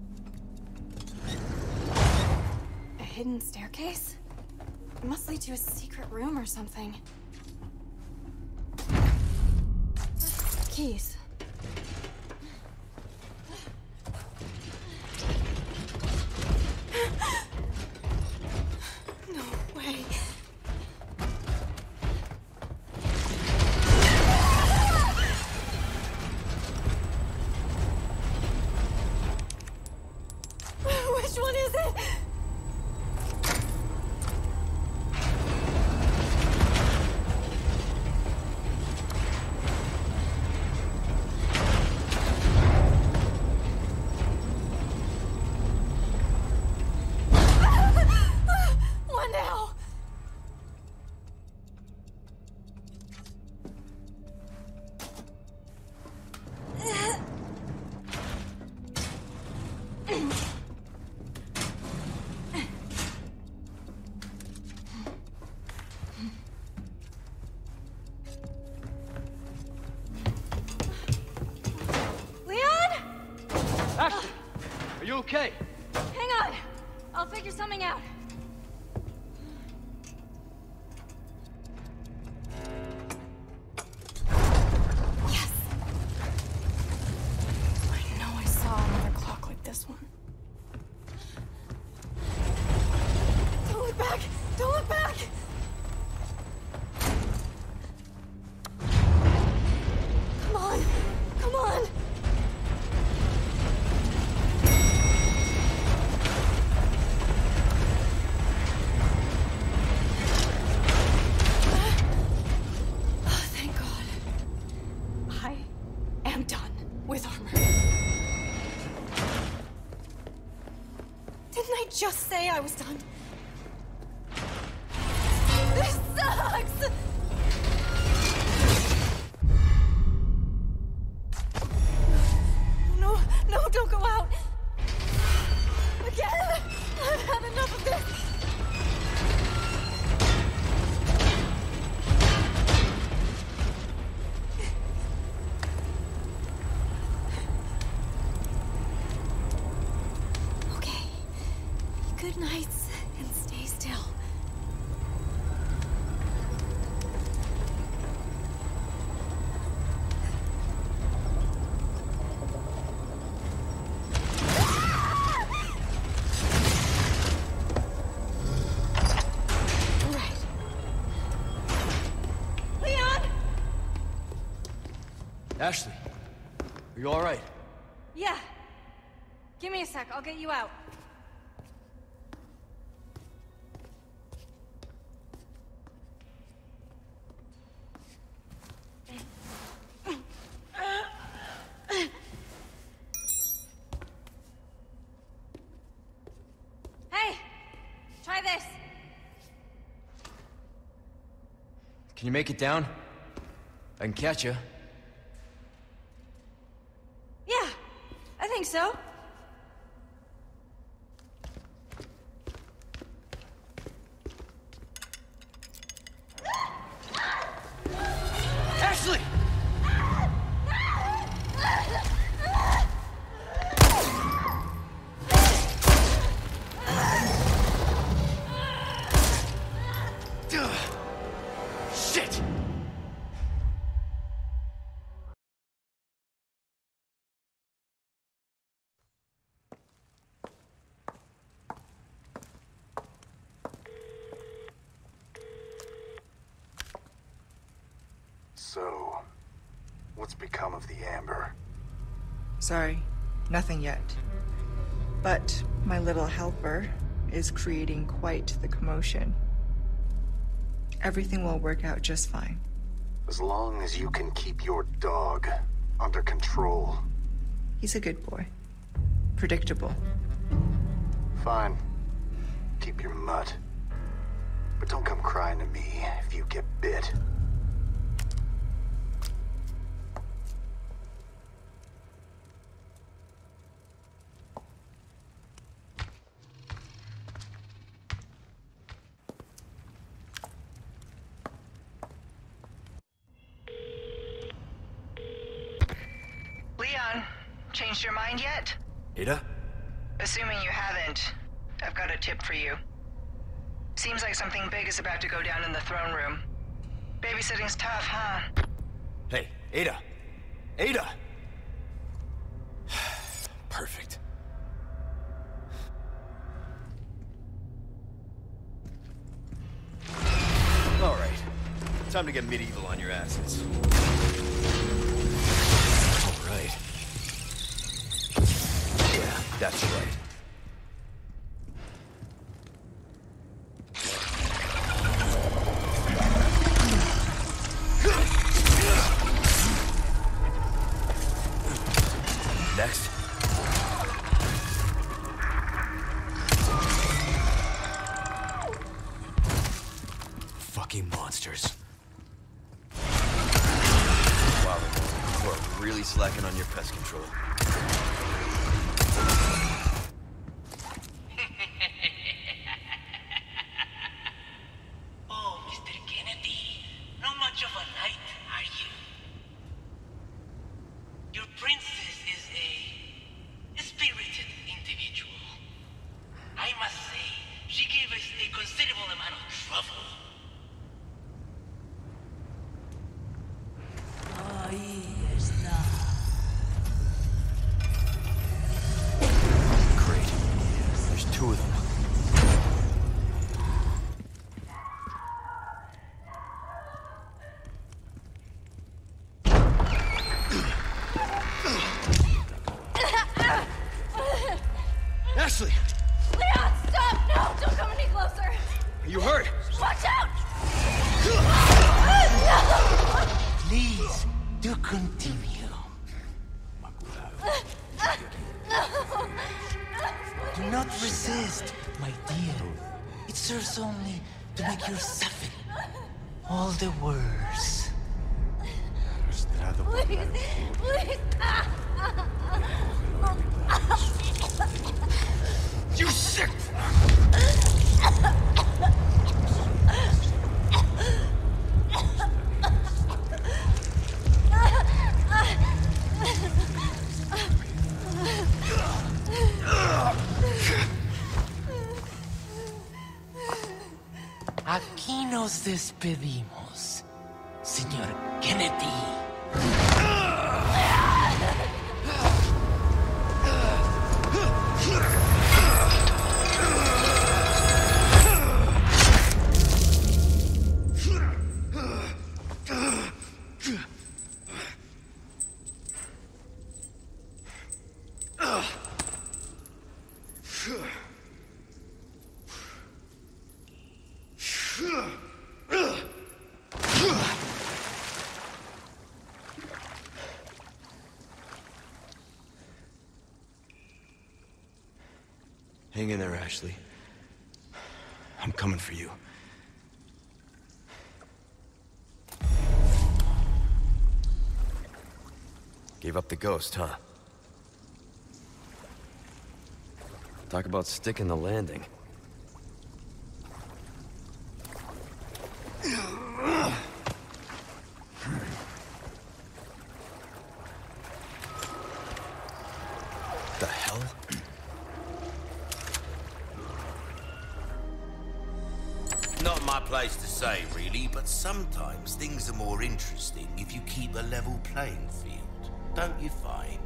A hidden staircase? It must lead to a secret room or something. Keys. No way. Which one is it? What now? Ashley, are you okay? Hang on. I'll figure something out. Yes. I know I saw another clock like this one. Don't look back! Don't look back! Come on! Come on! Just say I was done. This sucks! No, no, don't go out! Again! I've had enough of this! Good nights, and stay still. Right. Leon! Ashley, are you all right? Yeah. Give me a sec, I'll get you out. Try this. Can you make it down? I can catch you. Yeah, I think so. Ashley! Shit! So, what's become of the Amber? Sorry, nothing yet. But my little helper is creating quite the commotion. Everything will work out just fine. As long as you can keep your dog under control. He's a good boy. Predictable. Fine. Keep your mutt. But don't come crying to me if you get bit. Leon, changed your mind yet? Ada? Assuming you haven't, I've got a tip for you. Seems like something big is about to go down in the throne room. Babysitting's tough, huh? Hey, Ada! Ada! Perfect. All right. Time to get medieval on your asses. All right. Yeah, that's right. Next. Fucking monsters. Wow, you are really slacking on your pest control. Oh, Mr. Kennedy, not much of a knight, are you? Your princess is a spirited individual. I must say, she gave us a considerable amount of trouble. Oh, yes, Great. There's two of them. Ashley! Leon, stop! No, don't come any closer! Are you hurt? Watch out! Please, do continue. Do not resist, my dear. It serves only to make you suffer all the worse. Please, please! You sick! Aquí nos despedimos, señor Kennedy. Hang in there, Ashley. I'm coming for you. Gave up the ghost, huh? Talk about sticking the landing. The hell? Not my place to say, really, but sometimes things are more interesting if you keep a level playing field, don't you find?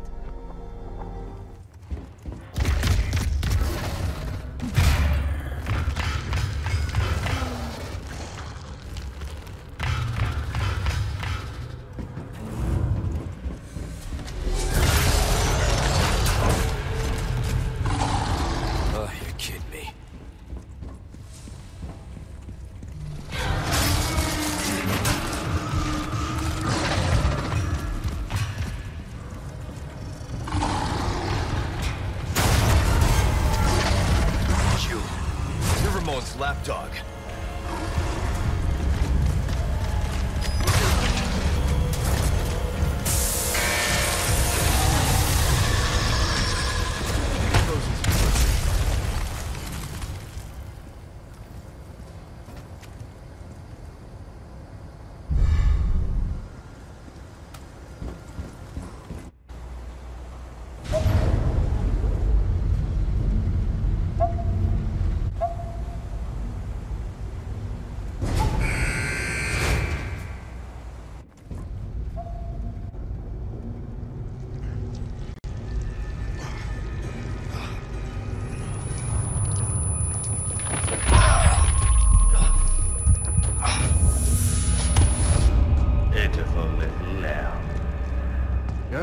Oh, you're kidding me. Lapdog.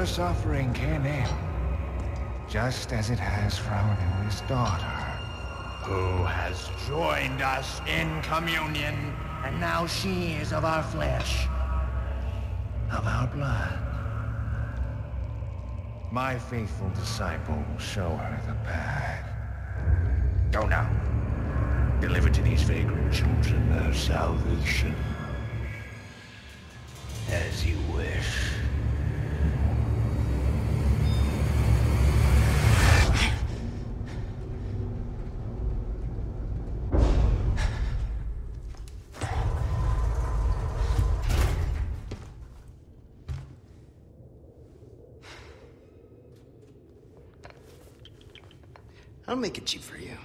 her suffering can end, just as it has for our newest daughter, who has joined us in communion, and now she is of our flesh, of our blood. My faithful disciple will show her the path. Go now. Deliver to these vagrant children their salvation. As you wish. I'll make it cheap for you.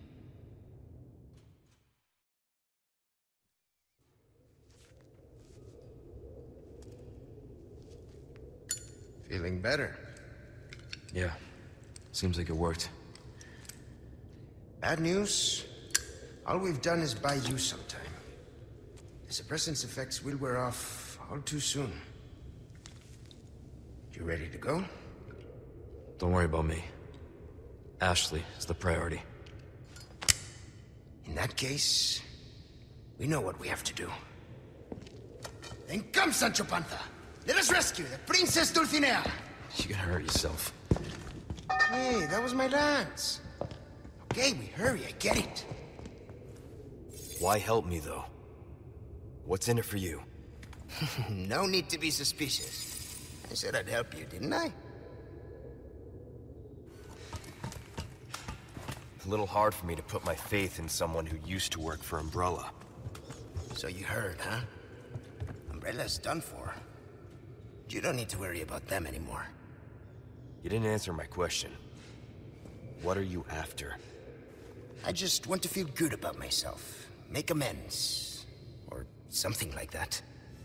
Feeling better? Yeah. Seems like it worked. Bad news? All we've done is buy you some time. The suppressant's effects will wear off all too soon. You ready to go? Don't worry about me. Ashley is the priority. In that case, we know what we have to do. Then come, Sancho Panza! Let us rescue the Princess Dulcinea! You're gonna hurt yourself. Hey, that was my dance. Okay, we hurry, I get it. Why help me, though? What's in it for you? No need to be suspicious. I said I'd help you, didn't I? It's a little hard for me to put my faith in someone who used to work for Umbrella. So you heard, huh? Umbrella's done for. You don't need to worry about them anymore. You didn't answer my question. What are you after? I just want to feel good about myself. Make amends. Or something like that.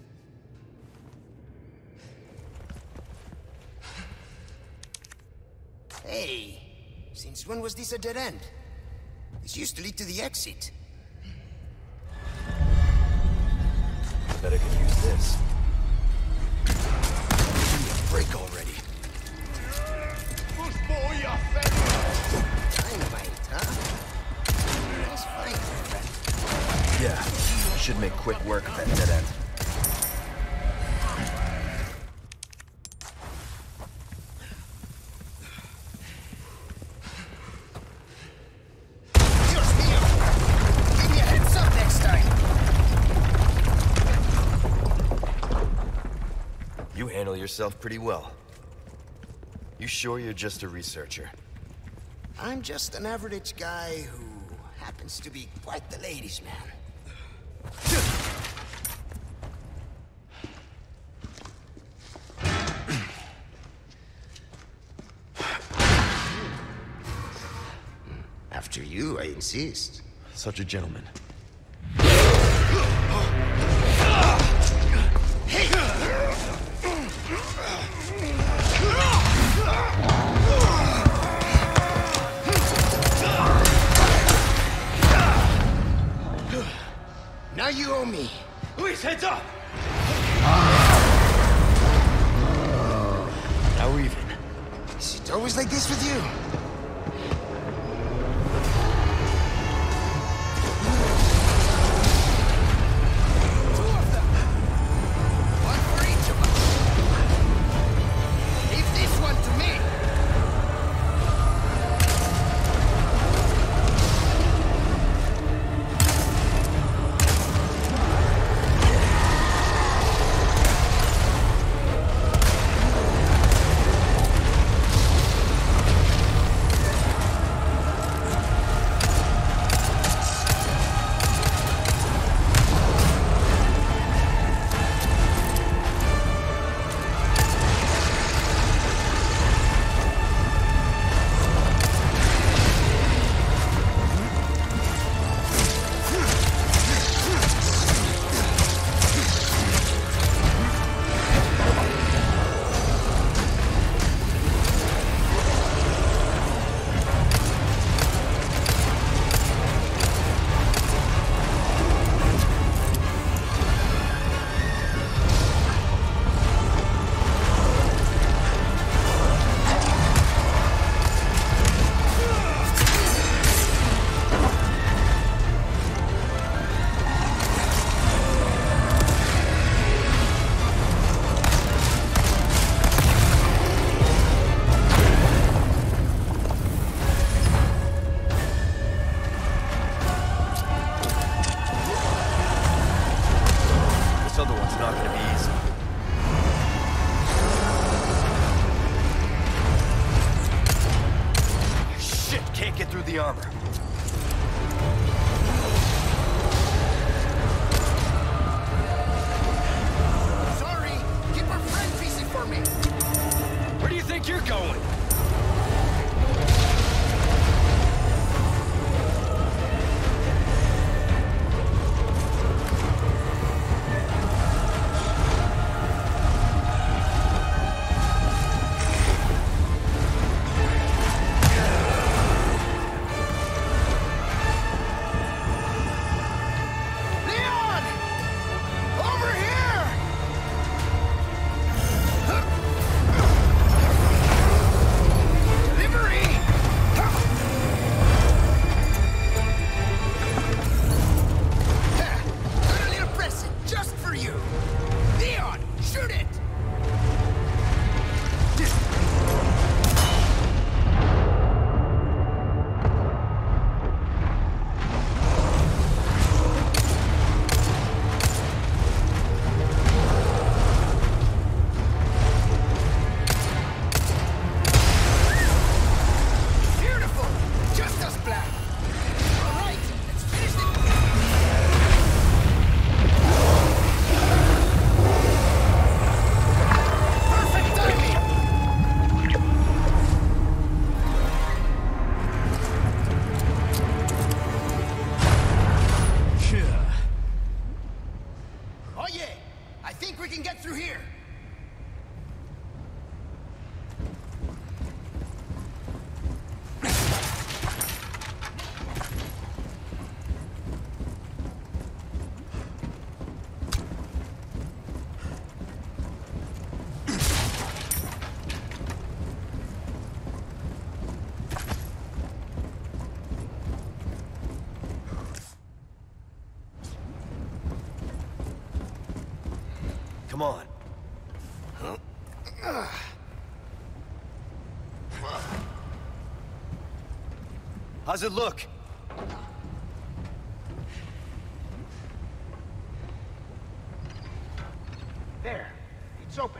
Hey! Since when was this a dead end? This used to lead to the exit. I bet I could use this. Give me a break already. Dynamite, huh? Nice find, friend. Yeah, I should make quick work of that dead end. You handle yourself pretty well. You sure you're just a researcher? I'm just an average guy who happens to be quite the ladies' man. After you, I insist. Such a gentleman. Now you owe me. Luis, heads up! Now we're even. Is it always like this with you? get through the armor. Sorry, keep our friend busy for me. Where do you think you're going? Come on. How's it look? There. It's open.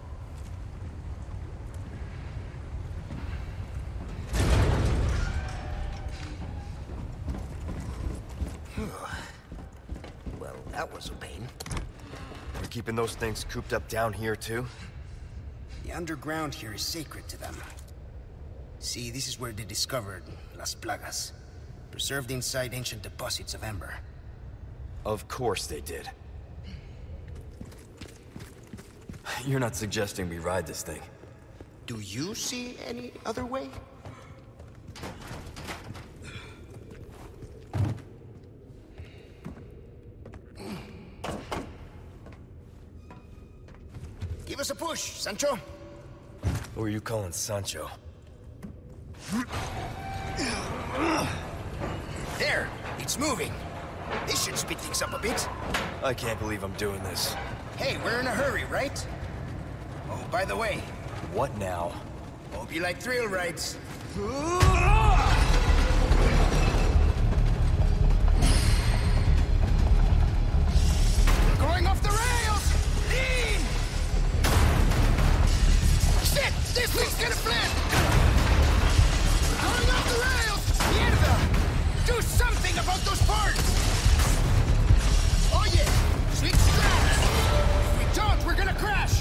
Well, that was a pain. We're keeping those things cooped up down here, too? The underground here is sacred to them. See, this is where they discovered Las Plagas, preserved inside ancient deposits of amber. Of course they did. You're not suggesting we ride this thing? Do you see any other way? Give us a push, Sancho. Who are you calling Sancho? There! It's moving. This should speed things up a bit. I can't believe I'm doing this. Hey, we're in a hurry, right? Oh, by the way. What now? Hope you like thrill rides. We're going off the rails! Lean! Shit! This thing's gonna flip! We're going off the rails! Mierda! Do something about those parts! Oh yeah! Switch straps! If we don't, we're gonna crash!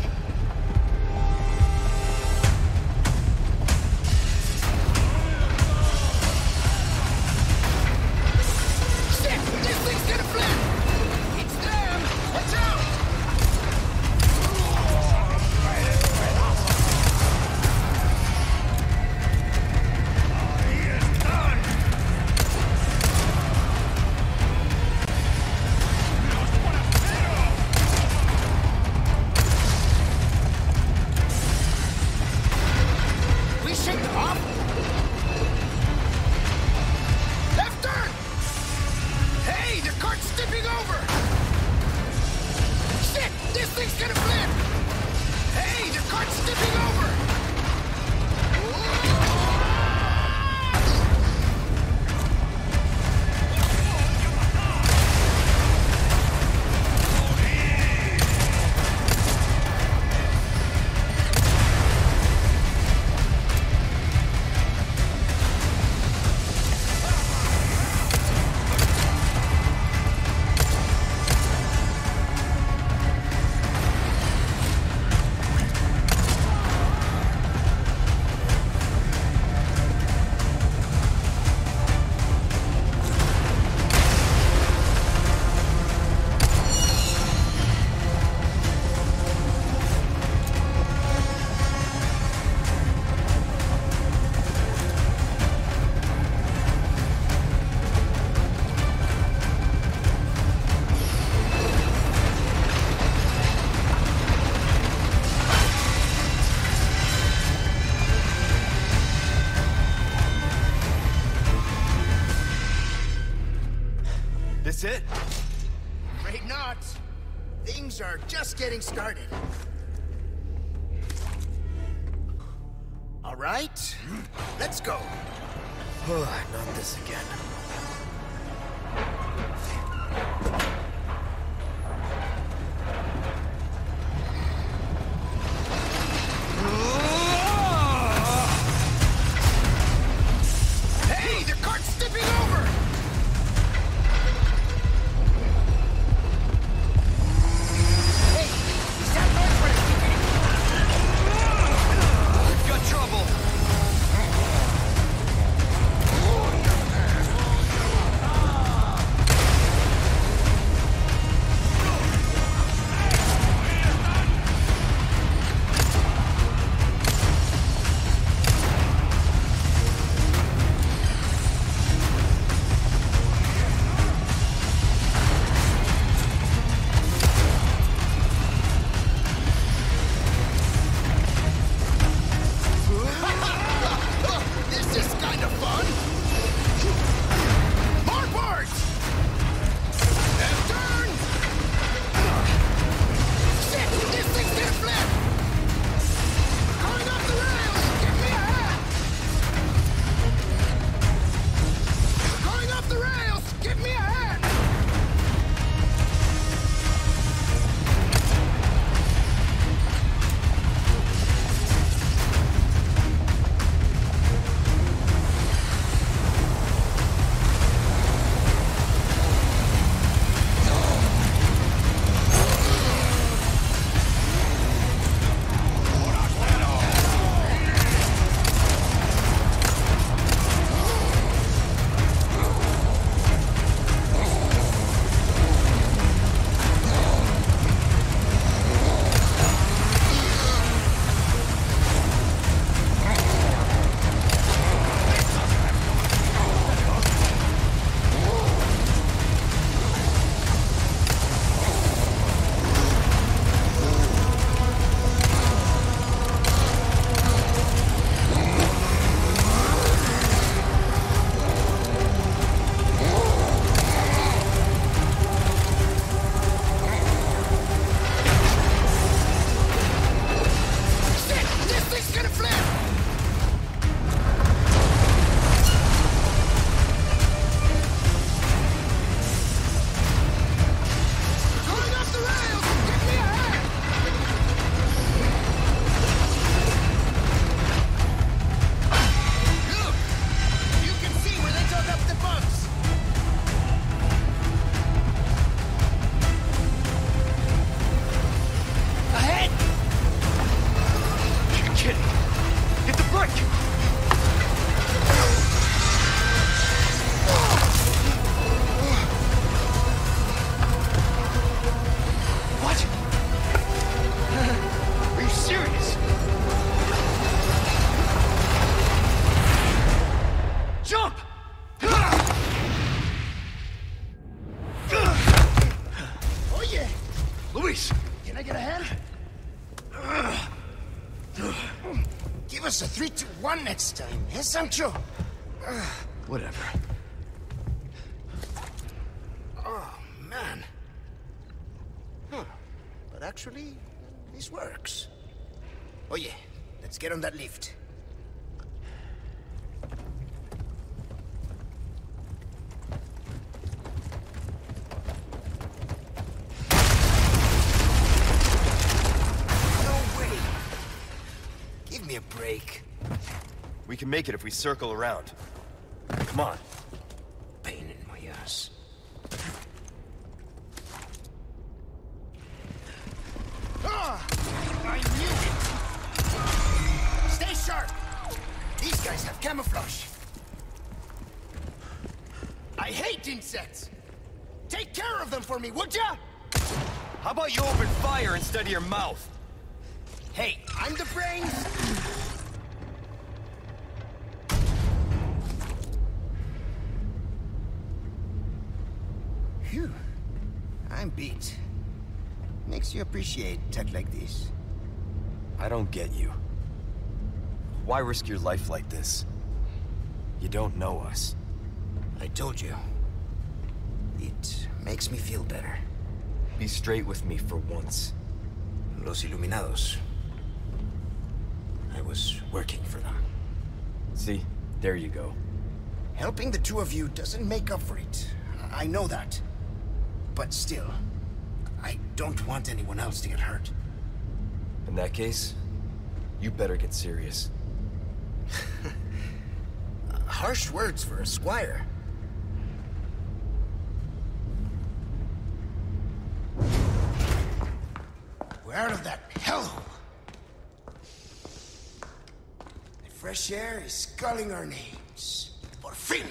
This it? Afraid not. Things are just getting started. All right, let's go. Not this again. Hey, the cart's tipping over! Hey, is that noise what it's keeping? We've got trouble. This is kind of fun! More parts! Left turn! Shit! This thing's gonna flip! Going off the rails! Give me a hand! Going off the rails! Give me a hand! Give us a 3-2-1 next time, eh, Sancho? Whatever. Oh, man. Huh. But actually, this works. Oh yeah, let's get on that lift. Give me a break. We can make it if we circle around. Come on. Pain in my ass. Ah! I knew it! Stay sharp! These guys have camouflage. I hate insects! Take care of them for me, would ya? How about you open fire instead of your mouth? Hey, I'm the brains! Phew. I'm beat. Makes you appreciate tech like this. I don't get you. Why risk your life like this? You don't know us. I told you. It Makes me feel better. Be straight with me for once. Los Iluminados. I was working for them. See? There you go. Helping the two of you doesn't make up for it. I know that. But still, I don't want anyone else to get hurt. In that case, you better get serious. Harsh words for a squire. We're out of that hellhole. The fresh air is sculling our names. Por fin!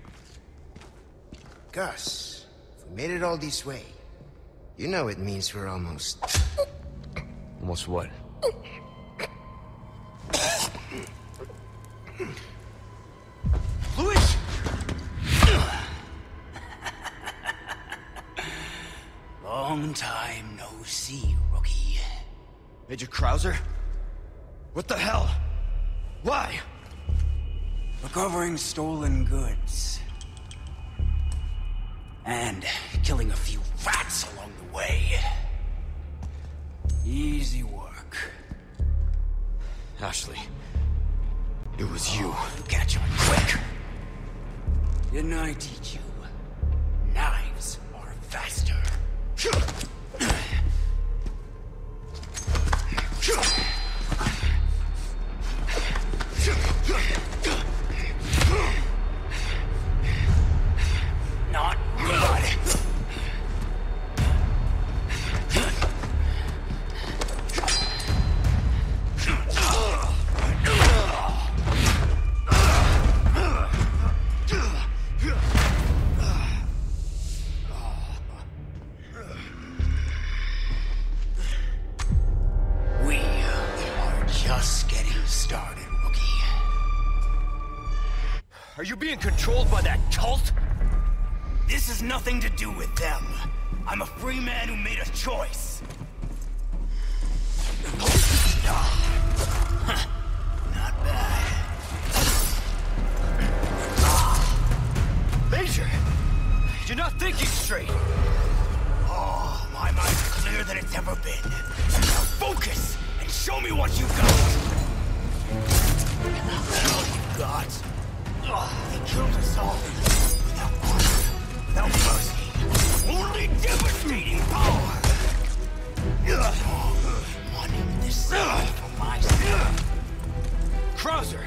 Gus, if we made it all this way, you know it means we're almost... Almost what? Luis! Long time no see, rookie. Major Krauser? What the hell? Why? Recovering stolen goods. And killing a few rats along the way. Easy work. Ashley. It was you. You catch on quick. Didn't I teach you? Knives are faster. Not good. We are just getting started, rookie. Are you being controlled by that cult? This has nothing to do with them. I'm a free man who made a choice. Not bad. Major! You're not thinking straight! Oh, my mind's clearer than it's ever been. Now focus and show me what you got! All you got? They killed us all. Without honor, without mercy. Only devastating power! Wanting this for myself. Krauser!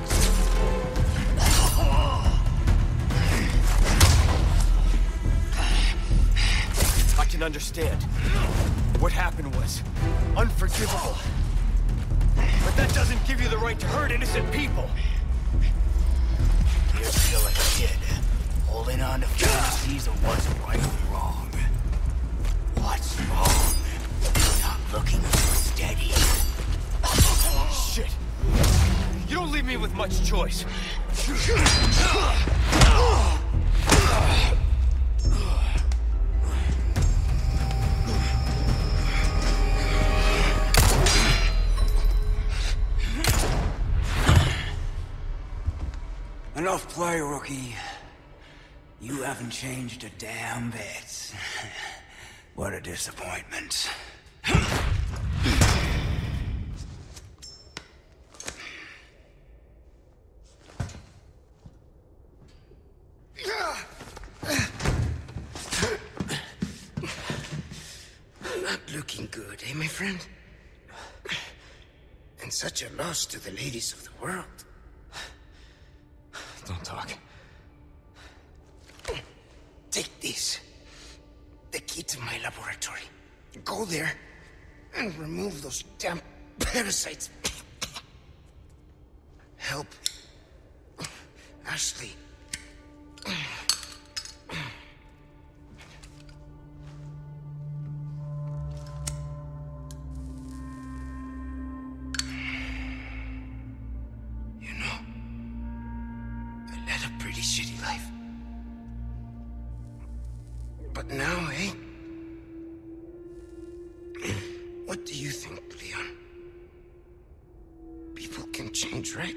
I can understand. What happened was unforgivable. But that doesn't give you the right to hurt innocent people. You're still a kid, holding on to fantasies of what's right and wrong. What's wrong? Not looking steady. Shit. You don't leave me with much choice. Enough play, rookie. You haven't changed a damn bit. What a disappointment. Not looking good, eh, my friend? And such a loss to the ladies of the world. Don't talk. Take this. The key to my laboratory. Go there and remove those damn parasites. Help Ashley. Shitty life. But now, eh? What do you think, Leon? People can change, right?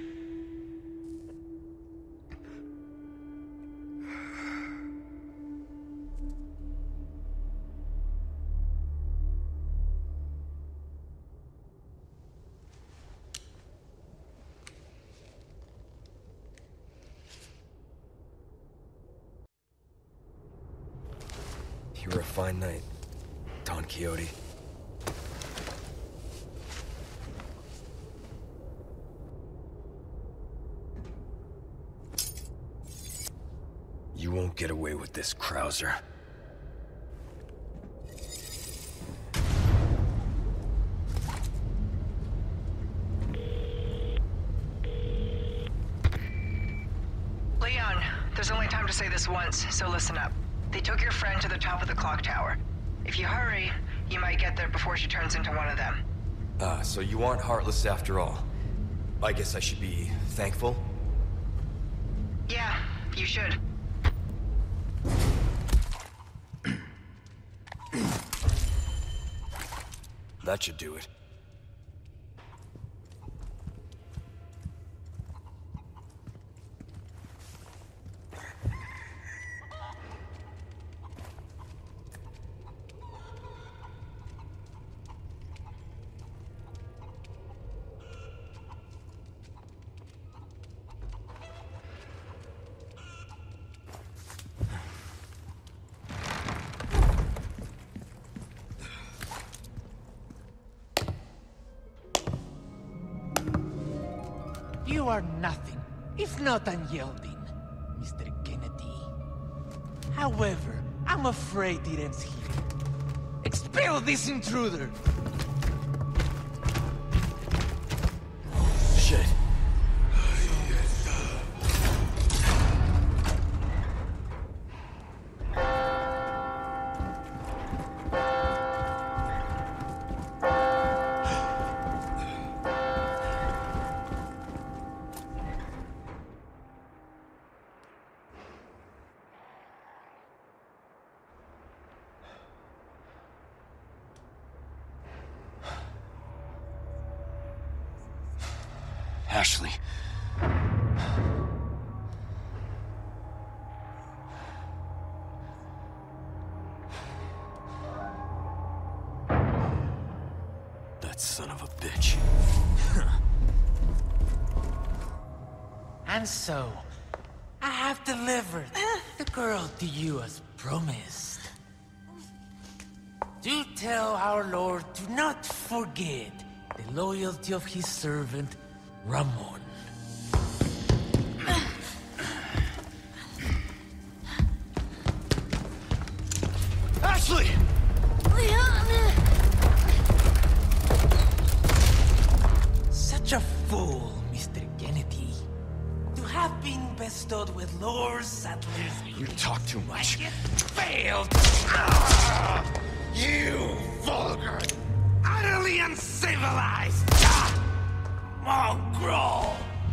You were a fine knight, Don Quixote. You won't get away with this, Krauser. Leon, there's only time to say this once, so listen up. They took your friend to the top of the clock tower. If you hurry, you might get there before she turns into one of them. So you aren't heartless after all. I guess I should be thankful? Yeah, you should. That should do it. You are nothing, if not unyielding, Mr. Kennedy. However, I'm afraid it ends here. Expel this intruder! Shit. Ashley. That son of a bitch. And so, I have delivered the girl to you as promised. Do tell our Lord to not forget the loyalty of his servant, Ramon. Ashley! Such a fool, Mr. Kennedy. To have been bestowed with Lord Sattler's... You talk too much. It failed! You vulgar, Utterly uncivilized! Mongrel!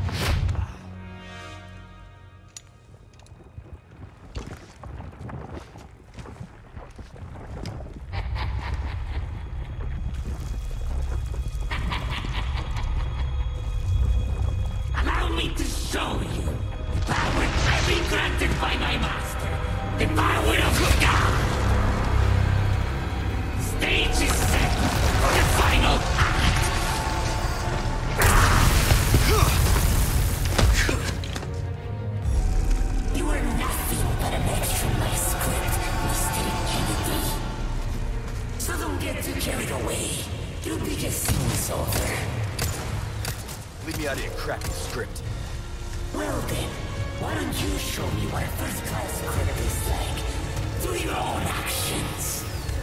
Allow me to show you the power I've been granted by my master. The power of God! The stage is set for the final act! You are nothing but an extra in my script, Mr. Kennedy. So don't get too carried away. Your biggest scene is over. Leave me out of your crappy script. Well then, why don't you show me what a first-class script is like through your own actions?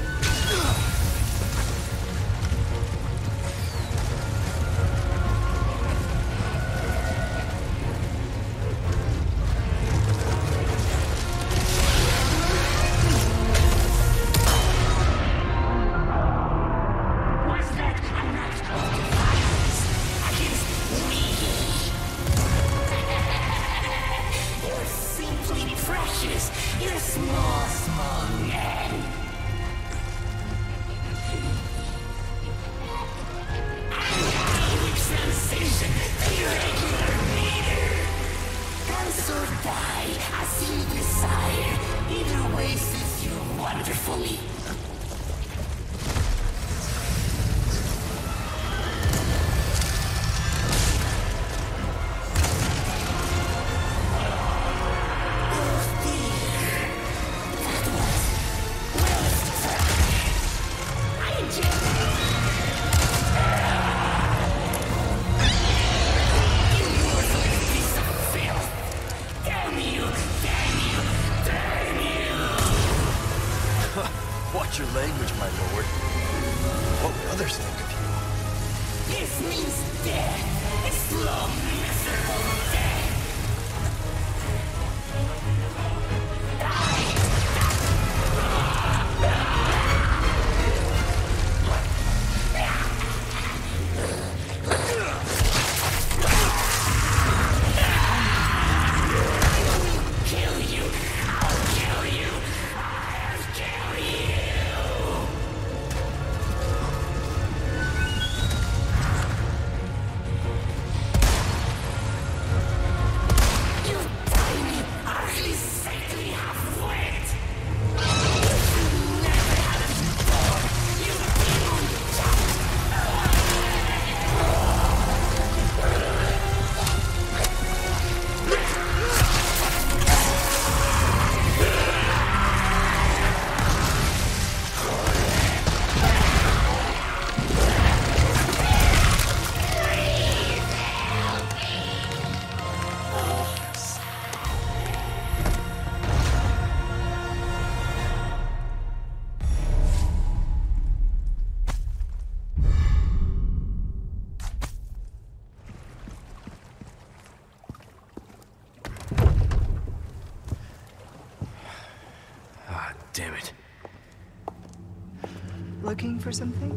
Was that an act of defiance against me? You're simply precious. You're a small, small man. And now we transition to your regular leader. Dance or die, as you desire. Either way suits you wonderfully. Well your language, my lord. What would others think of you? This means death. A slow, miserable death. Damn it. Looking for something?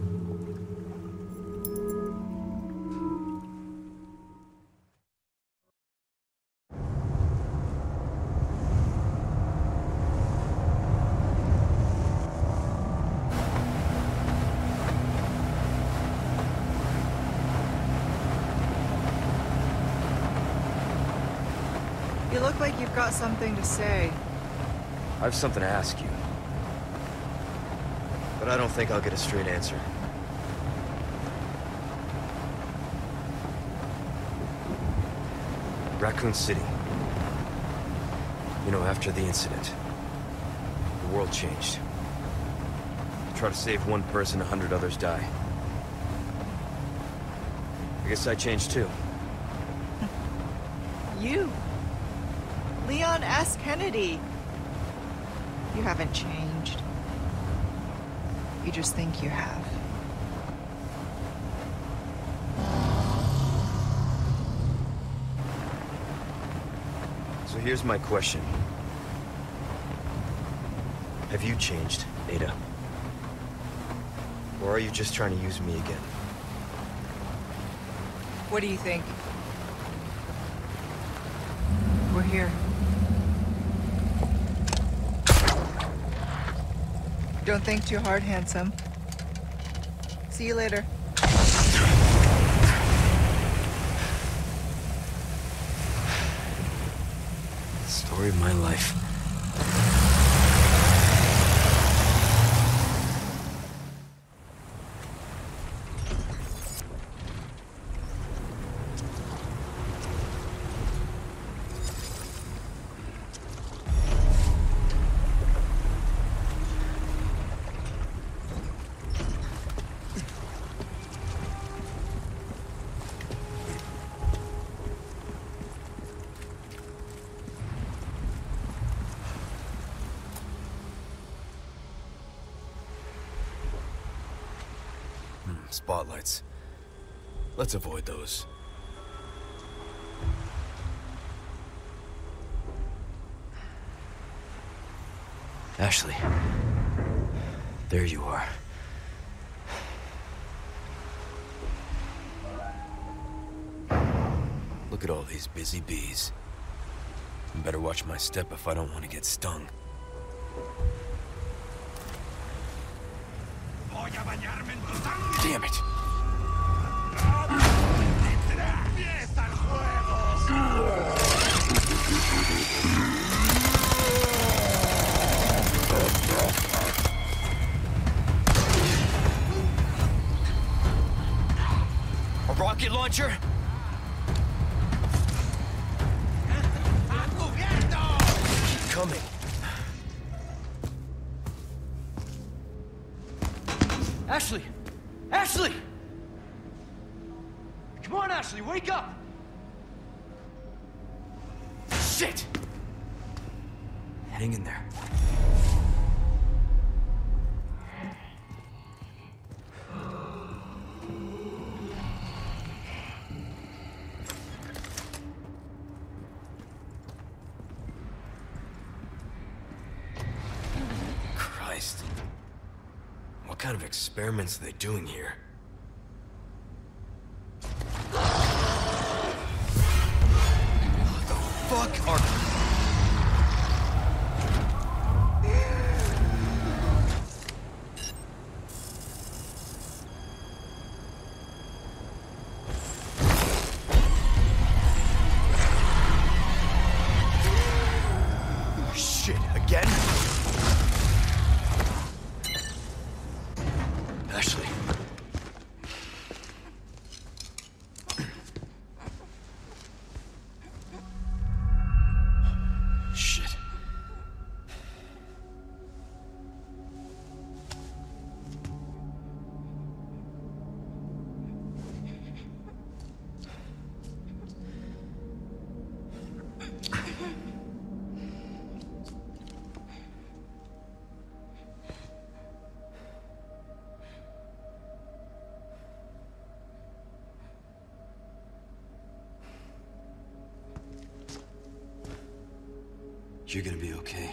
You look like you've got something to say. I have something to ask you. But I don't think I'll get a straight answer. Raccoon City. You know, after the incident, the world changed. Try to save one person, 100 others die. I guess I changed too. You? Leon S. Kennedy. You haven't changed. You just think you have. So here's my question. Have you changed, Ada? Or are you just trying to use me again? What do you think? We're here. Don't think too hard, handsome. See you later. Story of my life. Spotlights. Let's avoid those. Ashley. There you are. Look at all these busy bees. I better watch my step if I don't want to get stung. Damn it! A rocket launcher? Keep coming. Ashley! Ashley! Come on, Ashley, wake up! Shit! Hang in there. kind of experiments are they doing here? What the fuck are... Shit, again? Ashley. Shit. You're gonna be okay.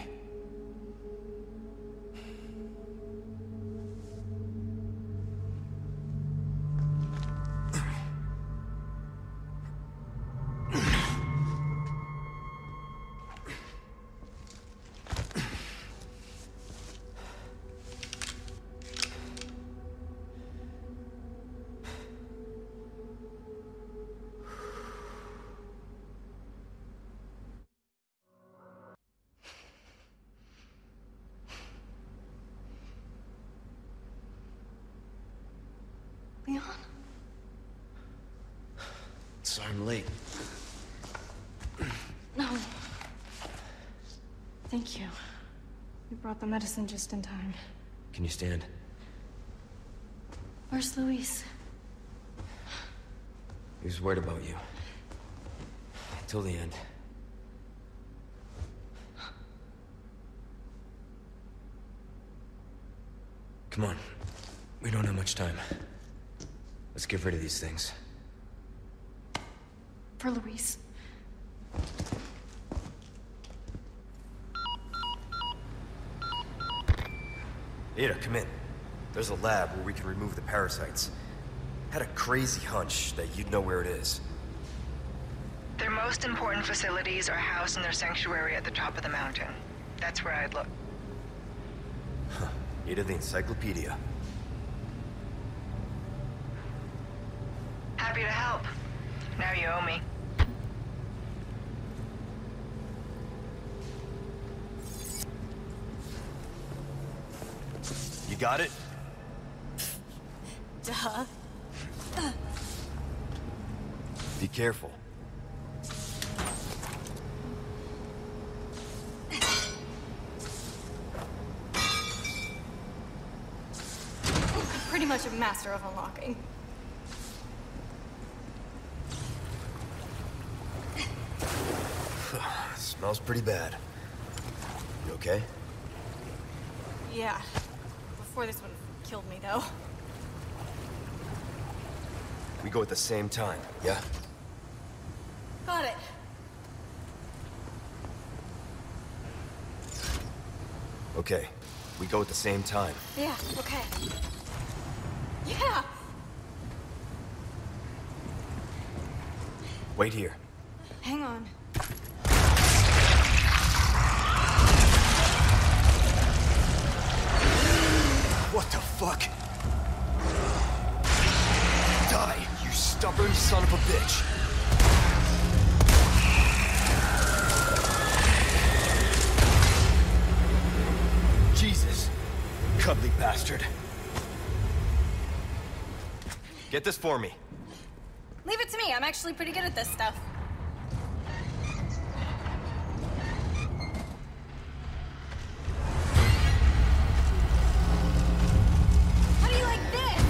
Leon? Sorry I'm late. No. Thank you. You brought the medicine just in time. Can you stand? Where's Luis? He was worried about you. Till the end. Come on. We don't have much time. Let's get rid of these things. For Luis. Ada, come in. There's a lab where we can remove the parasites. Had a crazy hunch that you'd know where it is. Their most important facilities are housed in their sanctuary at the top of the mountain. That's where I'd look. Huh. Ada the encyclopedia. Happy to help. Now you owe me. You got it? Duh. Be careful. I'm pretty much a master of unlocking. Smells pretty bad. You okay? Yeah. Before this one killed me, though. We go at the same time, yeah? Got it. Okay. We go at the same time. Yeah, okay. Yeah! Wait here. Hang on. What the fuck? Die, you stubborn son of a bitch! Jesus. Cuddly bastard. Get this for me. Leave it to me. I'm actually pretty good at this stuff. How do you like this?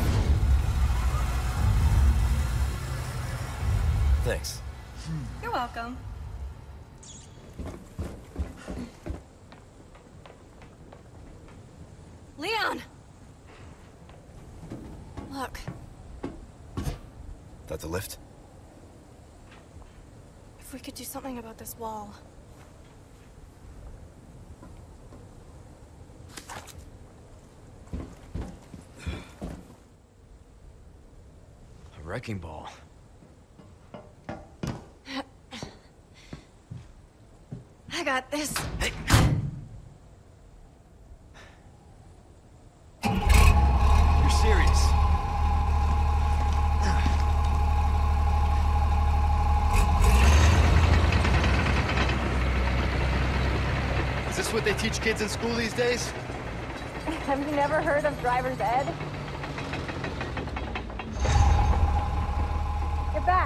Thanks. You're welcome. Leon! Look. That the lift? If we could do something about this wall. wrecking ball. I got this. Hey. You're serious? Is this what they teach kids in school these days? Have you never heard of driver's ed? Get back!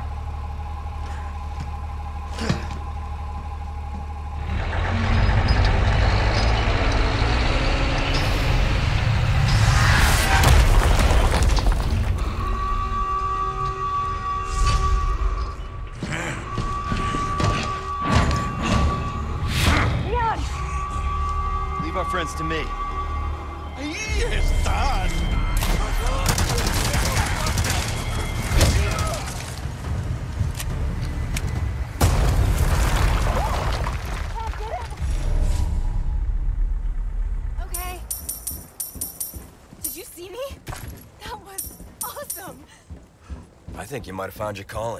Leave our friends to me. Yes, done. Okay. Did you see me? That was awesome. I think you might have found your calling.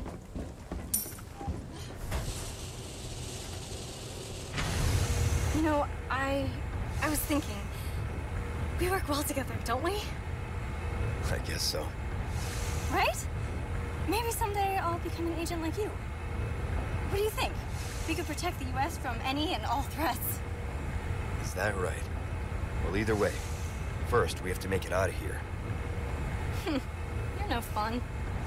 You know, I was thinking, we work well together, don't we? I guess so. Right? Maybe someday I'll become an agent like you. What do you think? We could protect the US from any and all threats. Is that right? Well, either way, first we have to make it out of here. You're no fun.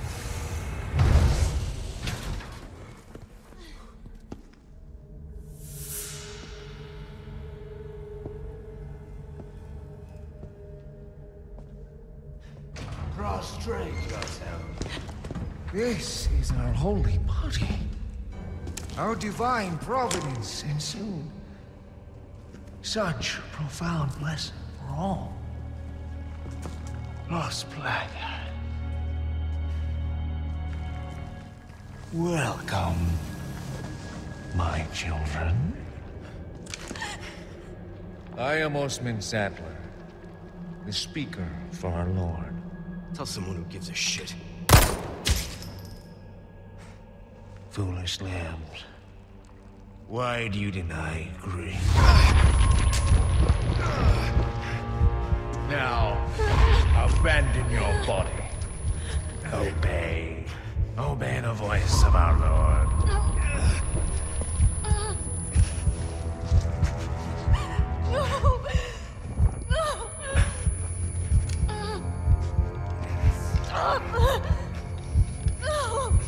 Prostrate yourself. This is our holy body. Our divine providence, and soon such profound blessing for all. Lost blood. Welcome, my children. I am Osman Sadler, the speaker for our Lord. Tell someone who gives a shit. Foolish lambs. Why do you deny grief? Now, abandon your body. Obey. Obey the voice of our Lord. No! No! Stop! No!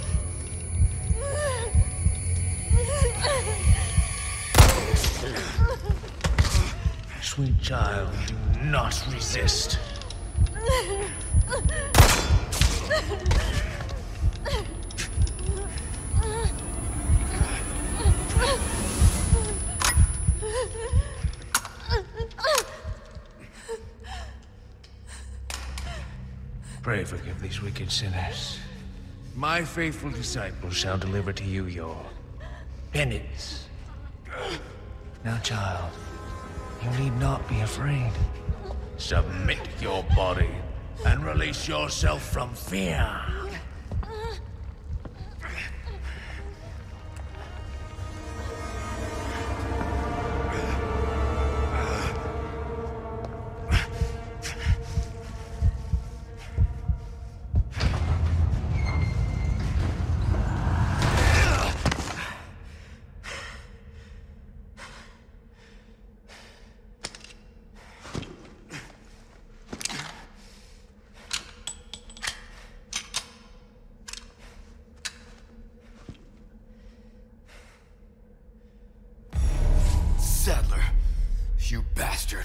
Sweet child, do not resist. Pray forgive these wicked sinners. My faithful disciples shall deliver to you your penance. Now, child, you need not be afraid. Submit your body and release yourself from fear. Sadler, you bastard.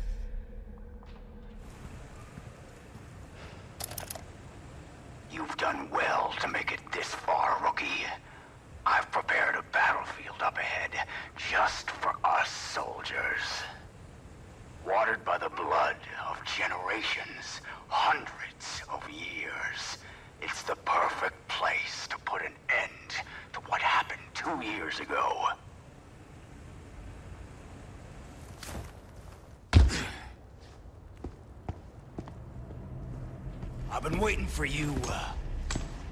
You've done well to make it this far, rookie. I've prepared a battlefield up ahead just for us soldiers. Watered by the blood of generations, hundreds of years. It's the perfect place to put an end to what happened 2 years ago. I've been waiting for you,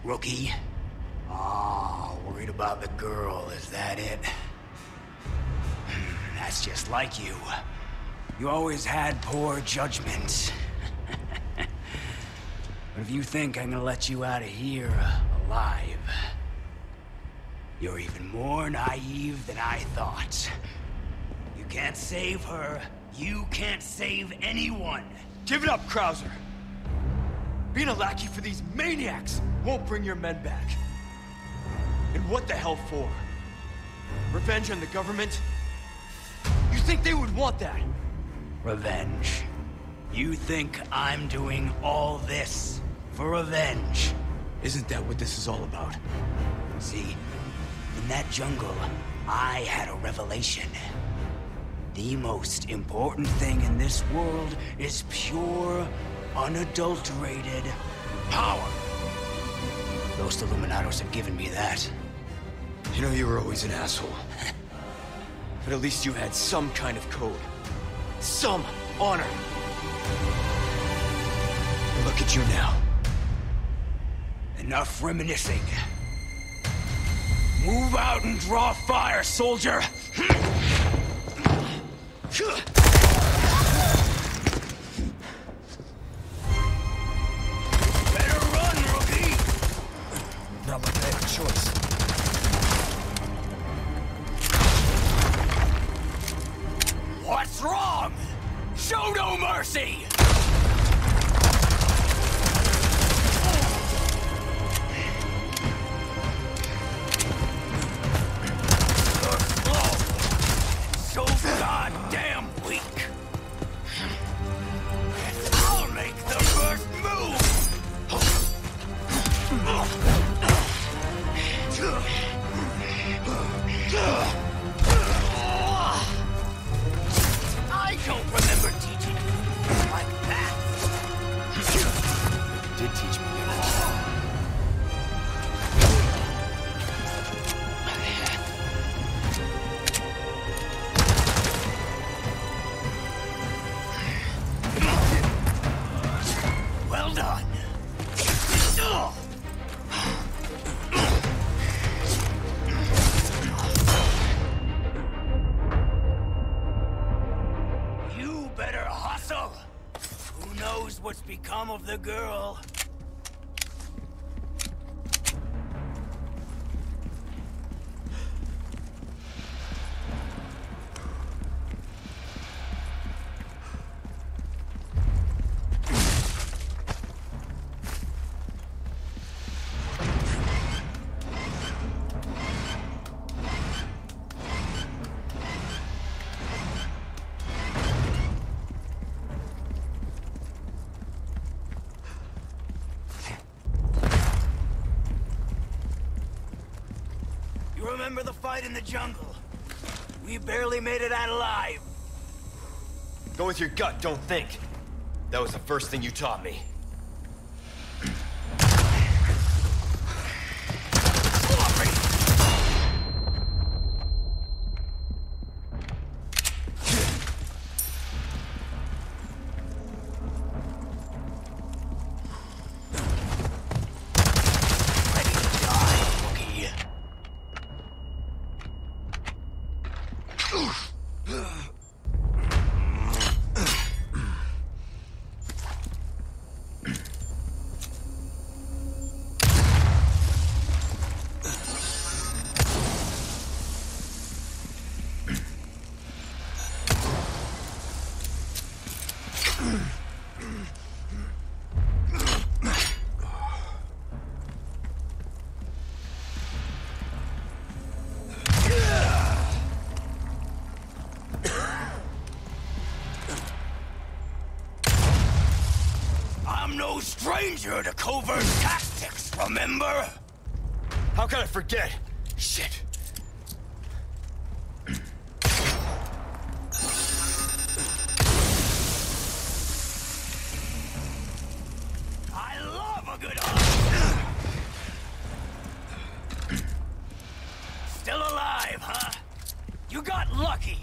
Rookie? Oh, worried about the girl, is that it? That's just like you. You always had poor judgment. But if you think I'm gonna let you out of here alive, you're even more naive than I thought. You can't save her. You can't save anyone. Give it up, Krauser. Being a lackey for these maniacs won't bring your men back. And what the hell for? Revenge on the government? You think they would want that? Revenge. You think I'm doing all this for revenge? Isn't that what this is all about? See, in that jungle, I had a revelation. The most important thing in this world is pure, unadulterated power. Those Illuminados have given me that. You know you were always an asshole. But at least you had some kind of code. Some honor. And look at you now. Enough reminiscing. Move out and draw fire, soldier! Better run, rookie! Not like I have a choice. What's wrong? Show no mercy! So goddamn weak. I'll make the first move. I don't remember teaching you like that. You did teach me. Well done. You better hustle. Who knows what's become of the girl? You remember the fight in the jungle? We barely made it out alive. Go with your gut, don't think. That was the first thing you taught me. I'm no stranger to covert tactics, remember? How can I forget? Shit. I love a good hunt. Still alive, huh? You got lucky.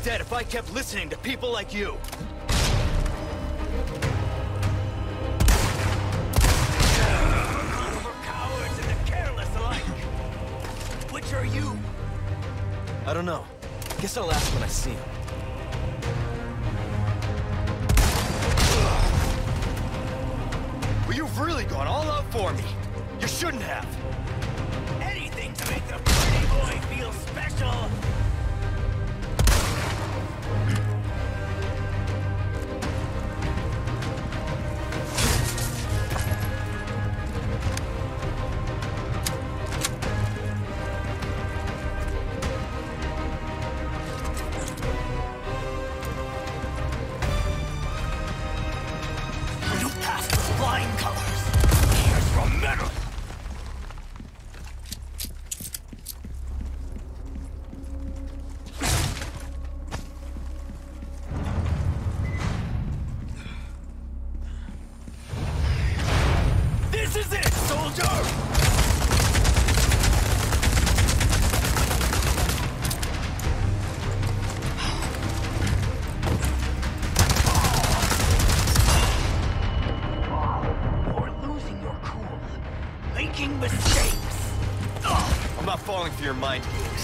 dead if I kept listening to people like you. Cowards and the careless alike. Which are you? I don't know. Guess I'll ask when I see him. Well, you've really gone all out for me. You shouldn't have. Anything to make the pretty boy feel special. This is it, soldier! You're losing your cool. Making mistakes. I'm not falling for your mind games.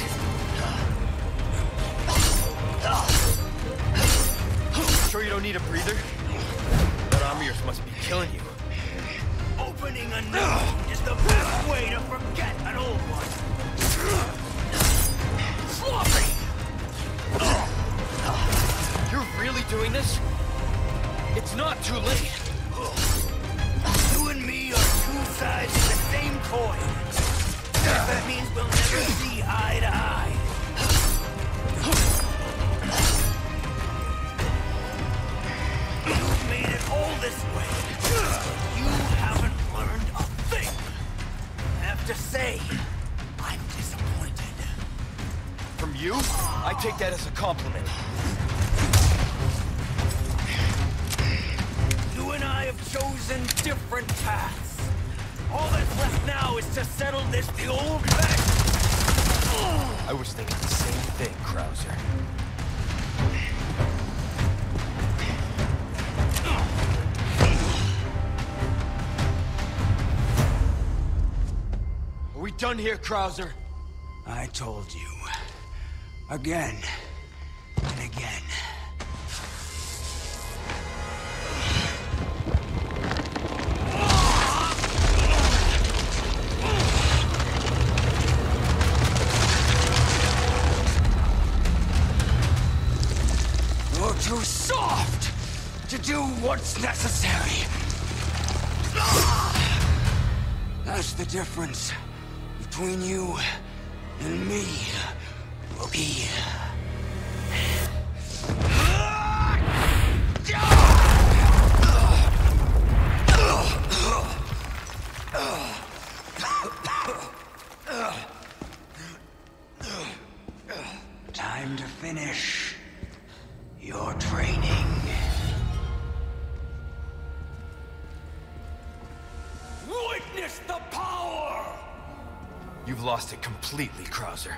Sure you don't need a breather? That arm of yours must be killing you. Opening a new one is the best way to forget an old one. Sloppy! You're really doing this? It's not too late. You and me are two sides of the same coin. That means we'll never see eye to eye. You've made it all this way. You haven't learned a thing. I have to say, I'm disappointed. From you? I take that as a compliment. You and I have chosen different paths. All that's left now is to settle this the old-fashioned... I was thinking the same thing, Krauser. Are we done here, Krauser? I told you. Again. And again. You're too soft to do what's necessary. That's the difference between you and me, rookie. Time to finish your training. Witness the power! You've lost it completely, Krauser.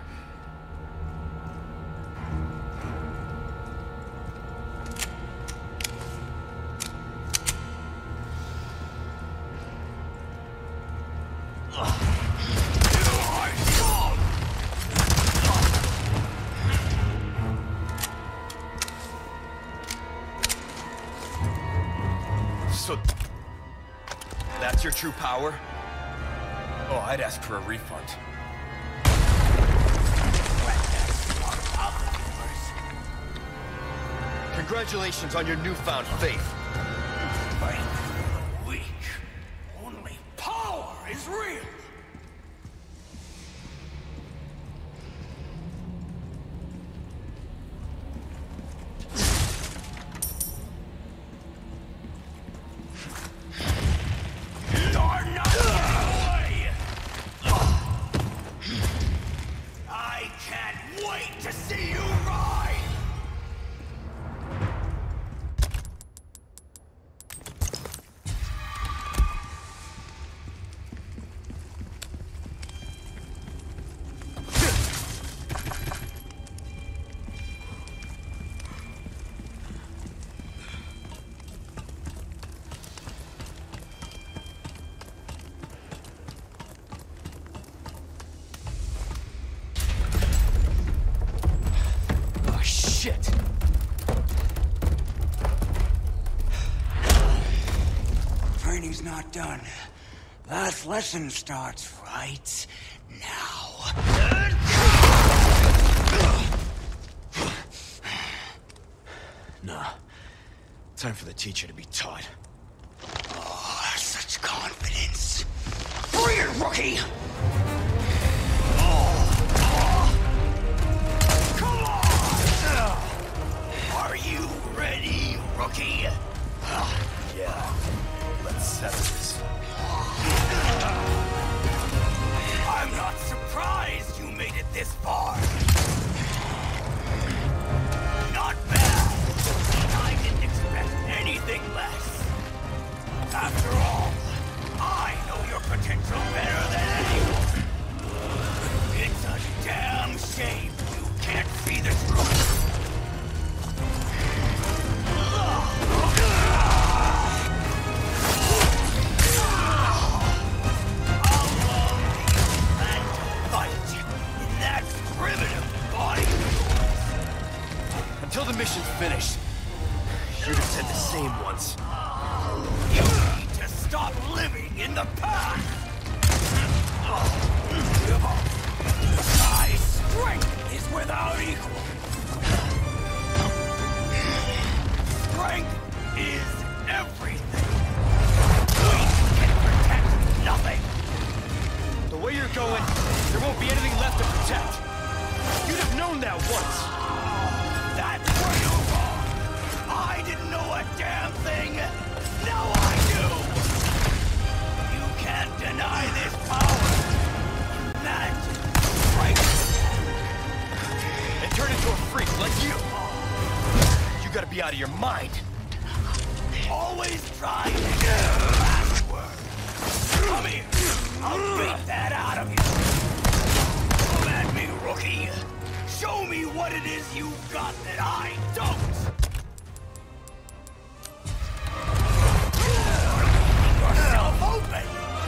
So, that's your true power? Oh, I'd ask for a refund. Congratulations on your newfound faith. Fight for the weak. Only power is real. training's not done. Last lesson starts right now. Nah. Time for the teacher to be taught. Oh, such confidence. Bring it, rookie! Come on! Are you ready, rookie? Yeah. Let's settle this. I'm not surprised you made it this far. Not bad. I didn't expect anything less. After all, I know your potential better than anyone. It's a damn shame you can't see the truth. Until the mission's finished. You'd have said the same once. You need to stop living in the past! My strength is without equal. Strength is everything. We can protect nothing. The way you're going, there won't be anything left to protect. You'd have known that once. That's where you're wrong. I didn't know a damn thing. Now I do. You can't deny this power. That strength. And turn into a freak like you. You gotta be out of your mind. Always trying to get backward. Come here. I'll beat that out of you. Come at me, rookie. Show me what it is you've got that I don't! Leave yourself open!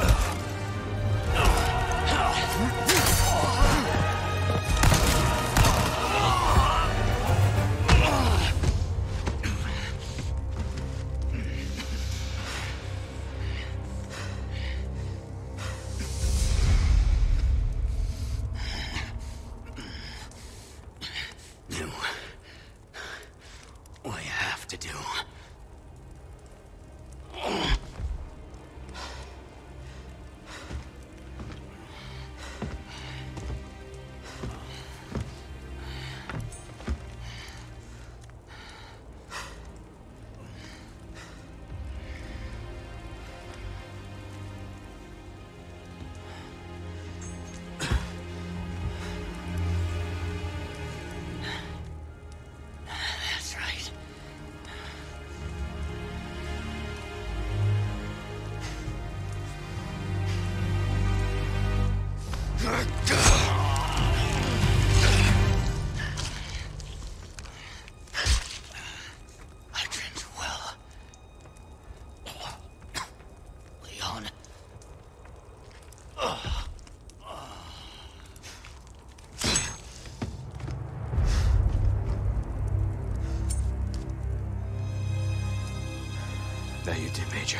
That you did, Major.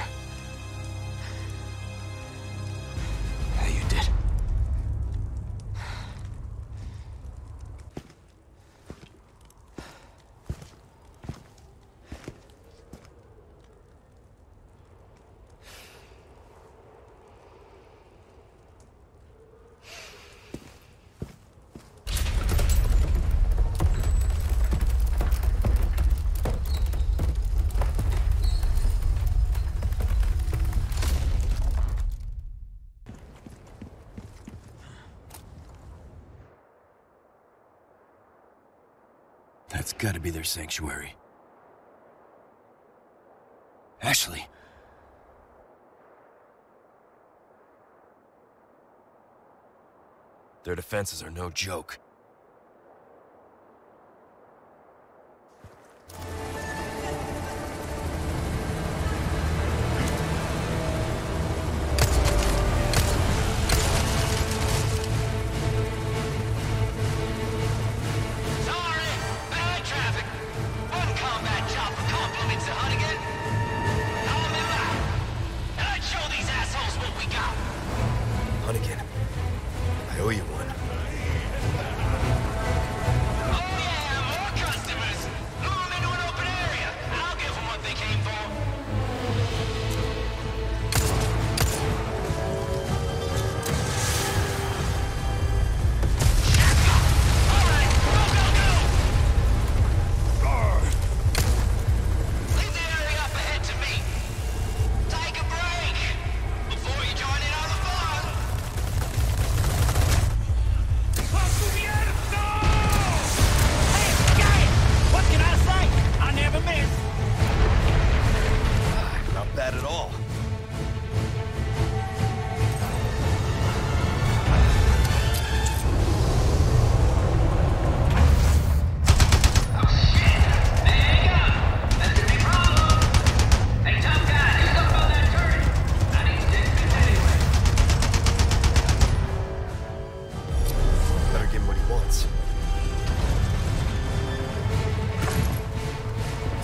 That you did. That's gotta be their sanctuary. Ashley. Their defenses are no joke.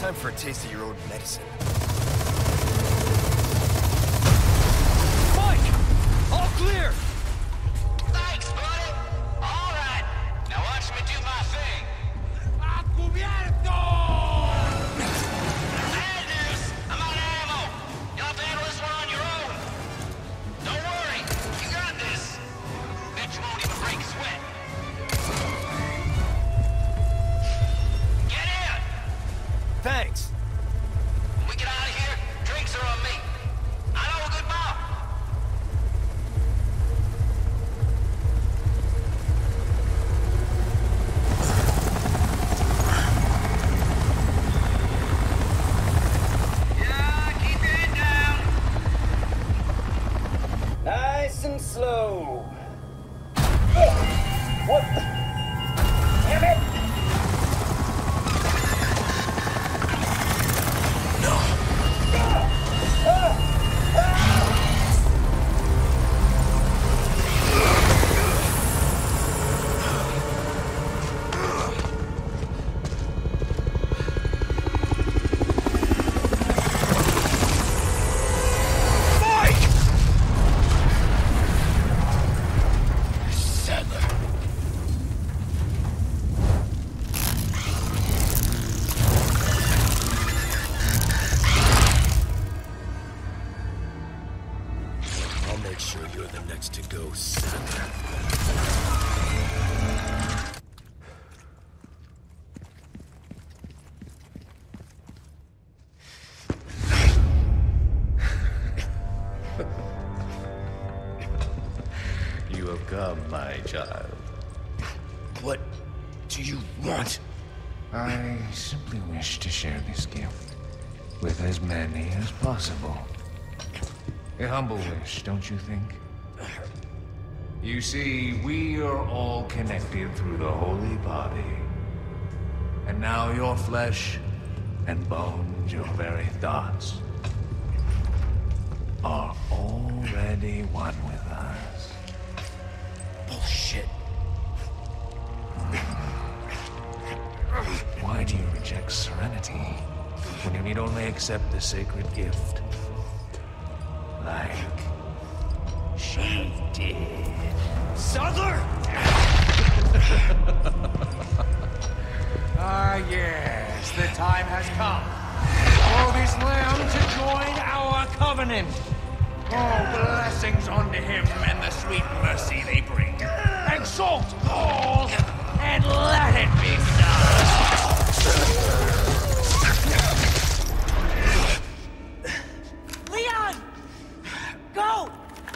Time for a taste of your own medicine. Mike! All clear! Thanks, buddy. All right. Now watch me do my thing. ¡A cubierto! Bad news. I'm out of ammo. You'll have to handle this one on your own. Don't worry. You got this. Bet you won't even break a sweat. Get in! Thanks. When we get out of here, drinks are on me. I know a good bar. Yeah, keep your head down. Nice and slow. What the? Damn it! I'll make sure you're the next to go, Sadler. You have come, my child. What do you want? I simply wish to share this gift with as many as possible. A humble wish, don't you think? You see, we are all connected through the holy body. And now your flesh and bones, your very thoughts, are already one with us. Bullshit. Why do you reject serenity when you need only accept the sacred gift? Like she did. Sadler! Ah, yes, the time has come for this lamb to join our covenant. Oh, blessings unto him and the sweet mercy they bring. Exalt all and let it be done. Leon! Go!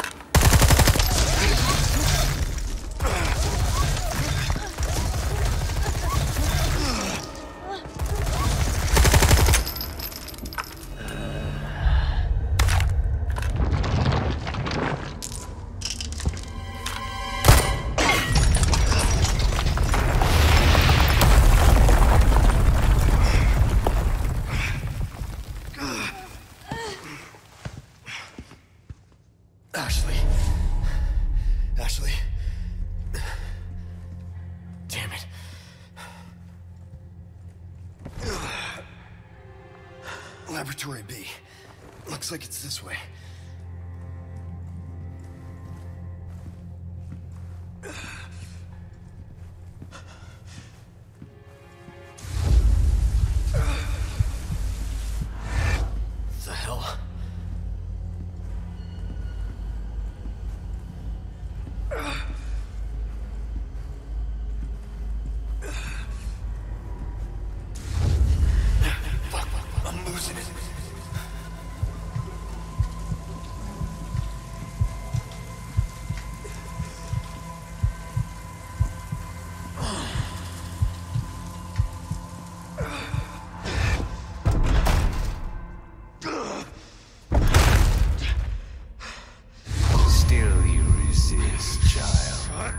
Ashley. Damn it. Laboratory B. Looks like it's this way. The hell? Fuck, I'm losing it. Still you resist, child.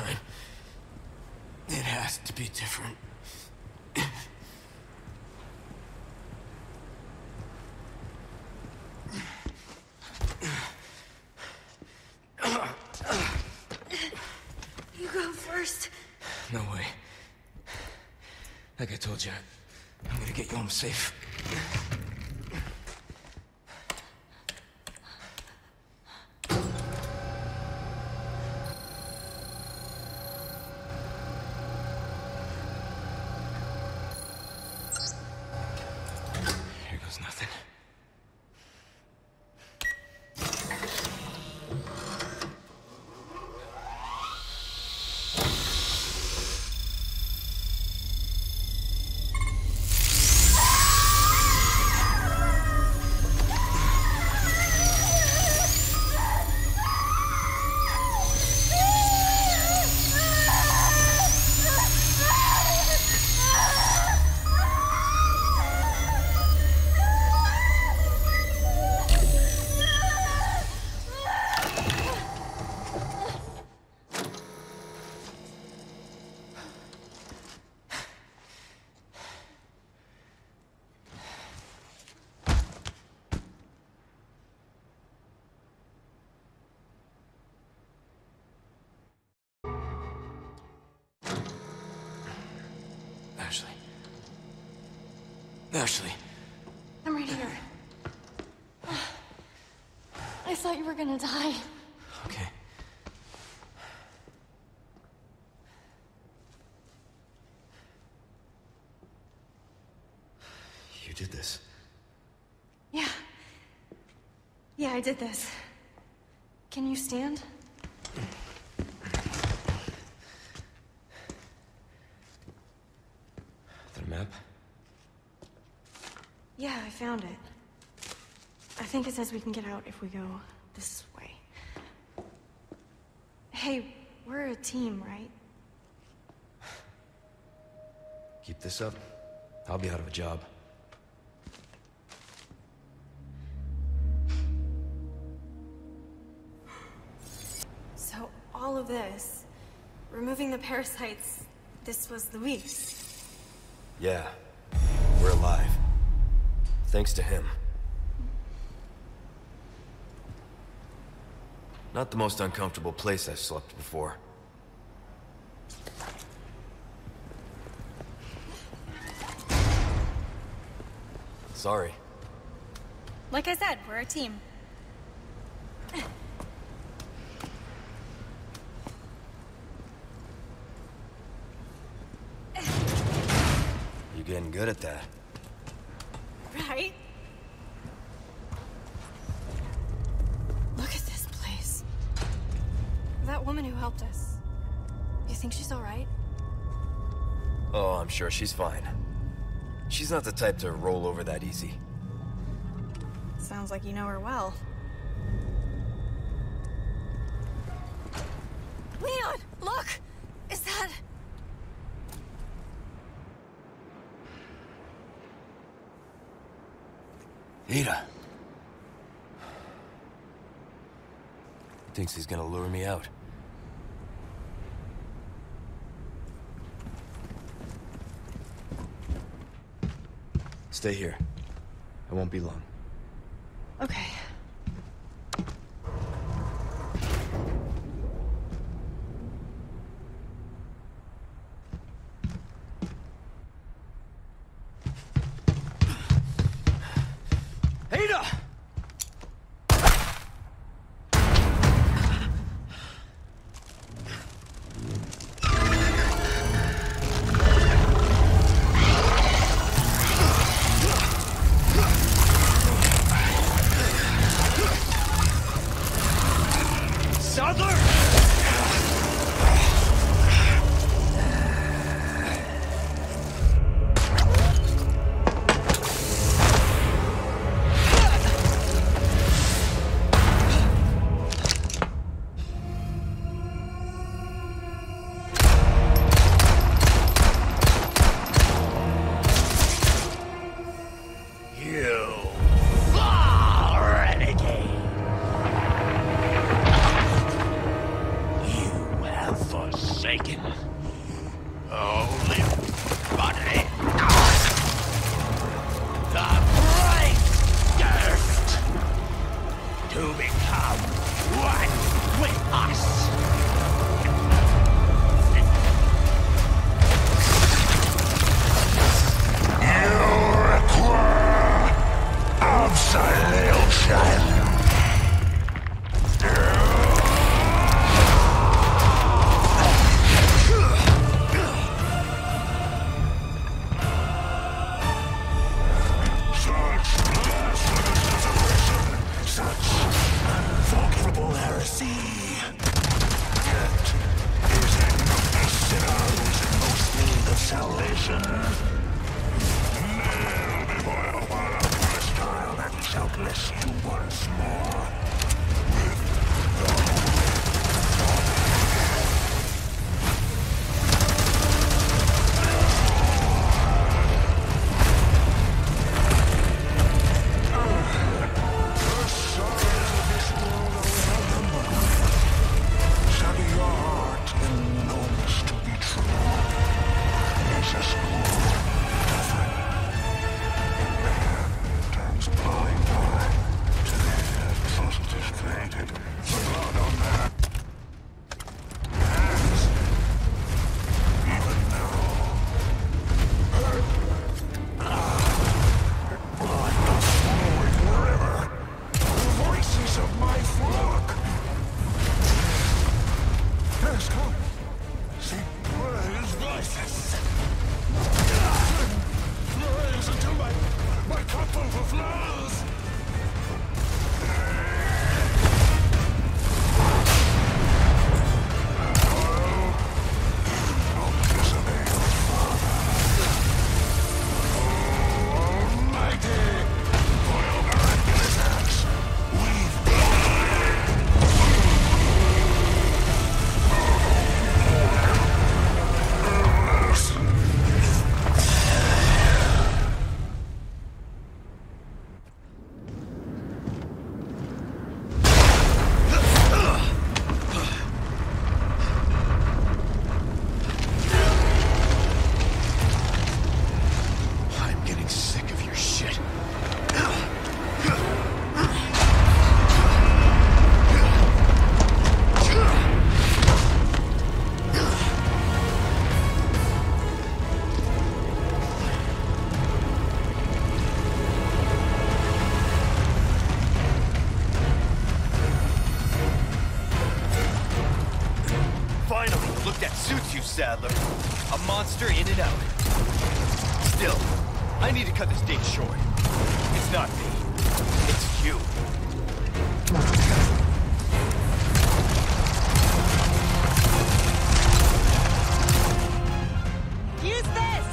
time, it has to be different. You go first. No way. Like I told you, I'm gonna get you home safe. Here goes nothing. Ashley. I'm right here. I thought you were gonna die. Okay. You did this. Yeah. Yeah, I did this. Can you stand? The map? Yeah, I found it. I think it says we can get out if we go this way. Hey, we're a team, right? Keep this up, I'll be out of a job. So all of this, removing the parasites, this was Luis. Yeah, we're alive. Thanks to him. Not the most uncomfortable place I've slept before. Sorry. Like I said, we're a team. You're getting good at that. Right? Look at this place. That woman who helped us. You think she's all right? Oh, I'm sure she's fine. She's not the type to roll over that easy. Sounds like you know her well. Leon, look! Is that... Ada. Thinks he's gonna lure me out. Stay here. I won't be long. Okay. Ada! to become one with us. You require absolution. Sadler. A monster in and out. Still, I need to cut this date short. It's not me. It's you. Use this!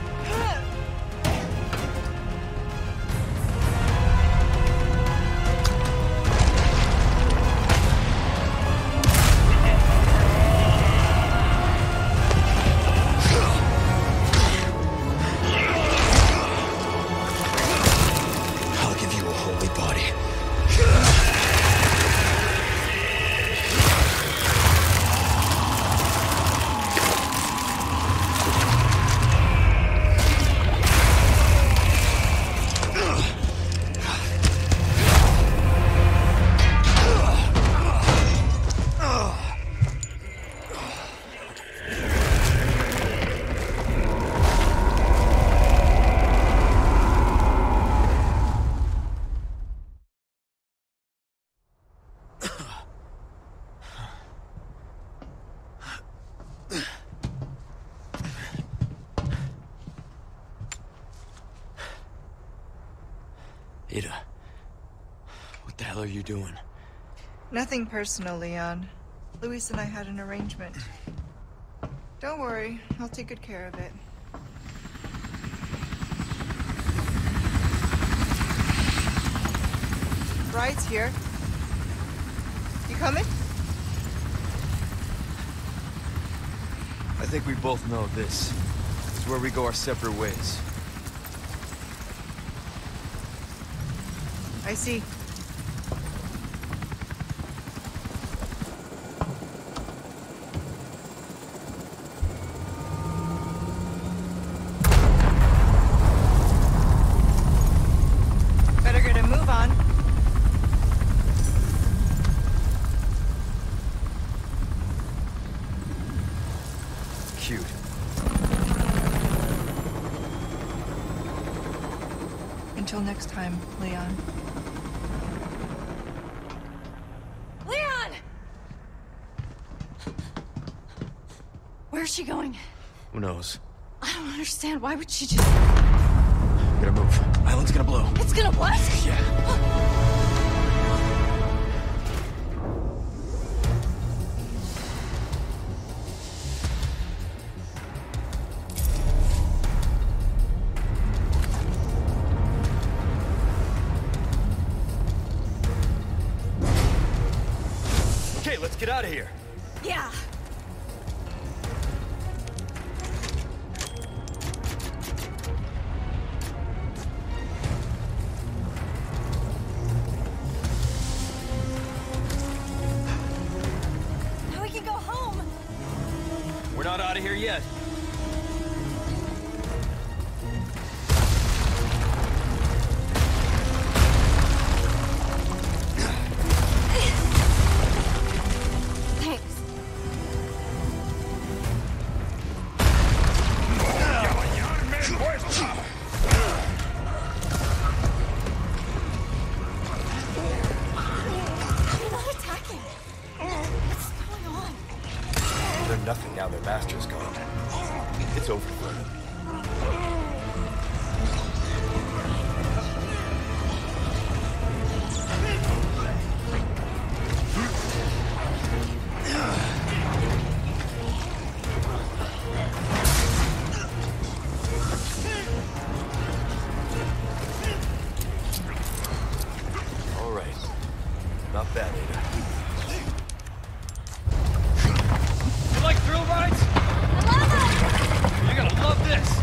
Ada, what the hell are you doing? Nothing personal, Leon. Luis and I had an arrangement. Don't worry, I'll take good care of it. Ride's here. You coming? I think we both know this is where we go our separate ways. I see. Better get a move on. shoot. Until next time, Leon. Leon! Where's she going? Who knows? I don't understand. Why would she just... Gotta move. Island's gonna blow. It's gonna what? Yeah. Okay, let's get out of here. Yeah. Now we can go home. We're not out of here yet. Thanks. They're not attacking. What's going on? They're nothing now their master's gone. It's over for them. All right. Not bad, Ada. You like thrill rides? I love them! You're gonna love this!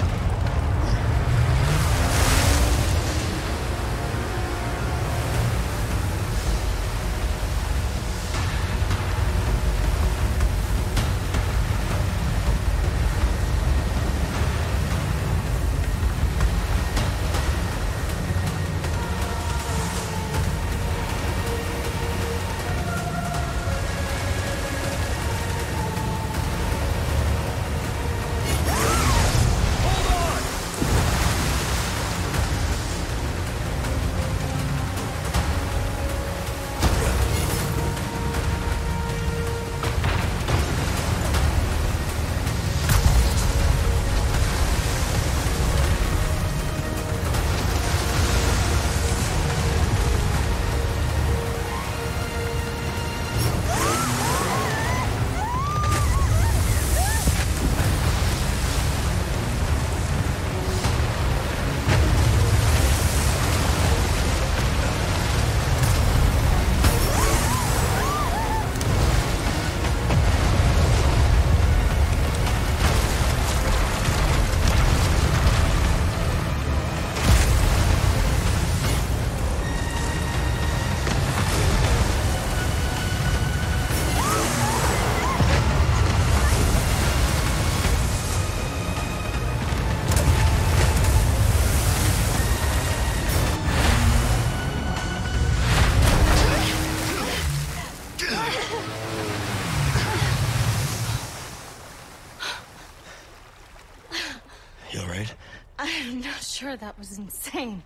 You alright? I'm not sure. That was insane.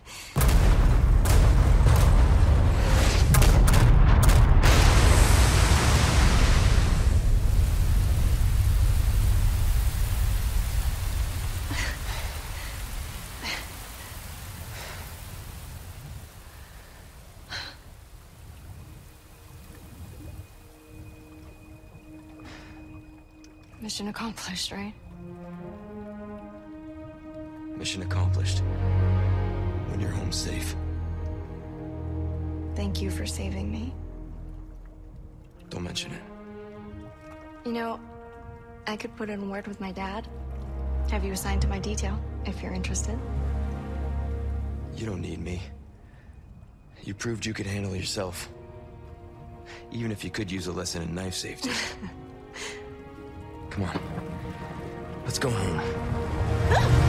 Mission accomplished, right? Mission accomplished. When you're home safe. Thank you for saving me. Don't mention it. You know, I could put in a word with my dad. Have you assigned to my detail, if you're interested. You don't need me. You proved you could handle yourself. Even if you could use a lesson in knife safety. Come on. Let's go home.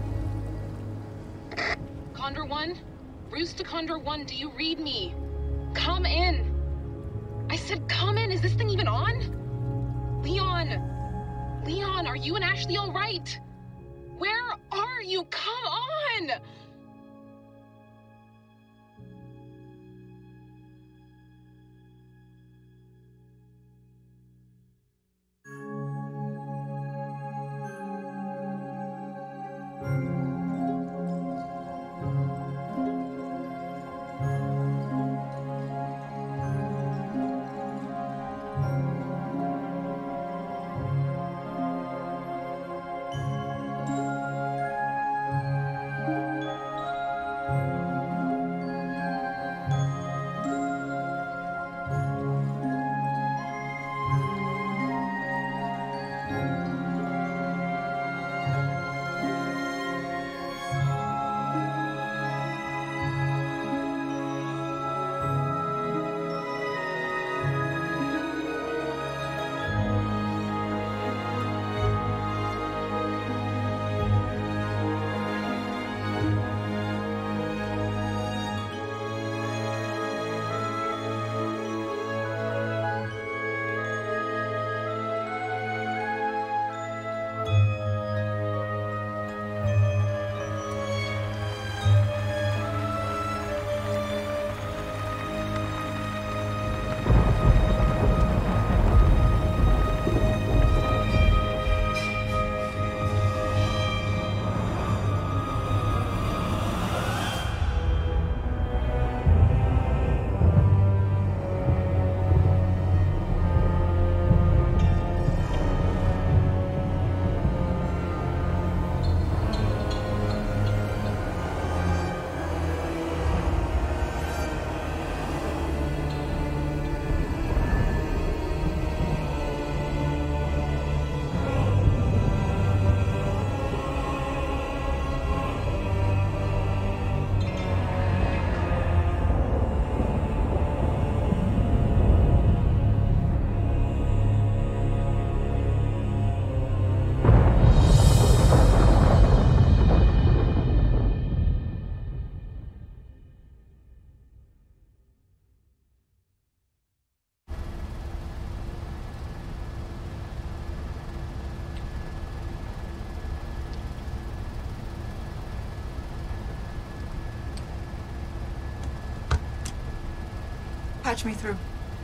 Condor 1? Bruce to Condor 1, do you read me? come in. I said come in. Is this thing even on? Leon. Leon, are you and Ashley all right? Where are you? Come on! Patch me through.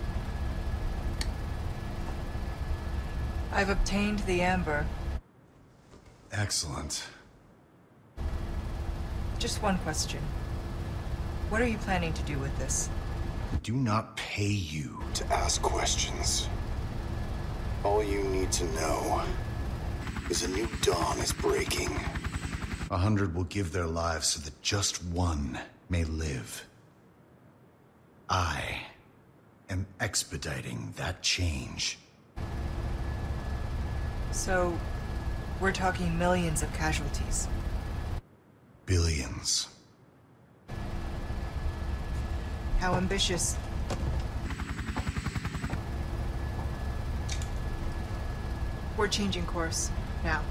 I've obtained the amber. Excellent. Just one question. What are you planning to do with this? I do not pay you to ask questions. All you need to know is a new dawn is breaking. 100 will give their lives so that just one may live. I am expediting that change. So, we're talking millions of casualties. Billions. How ambitious. We're changing course, now.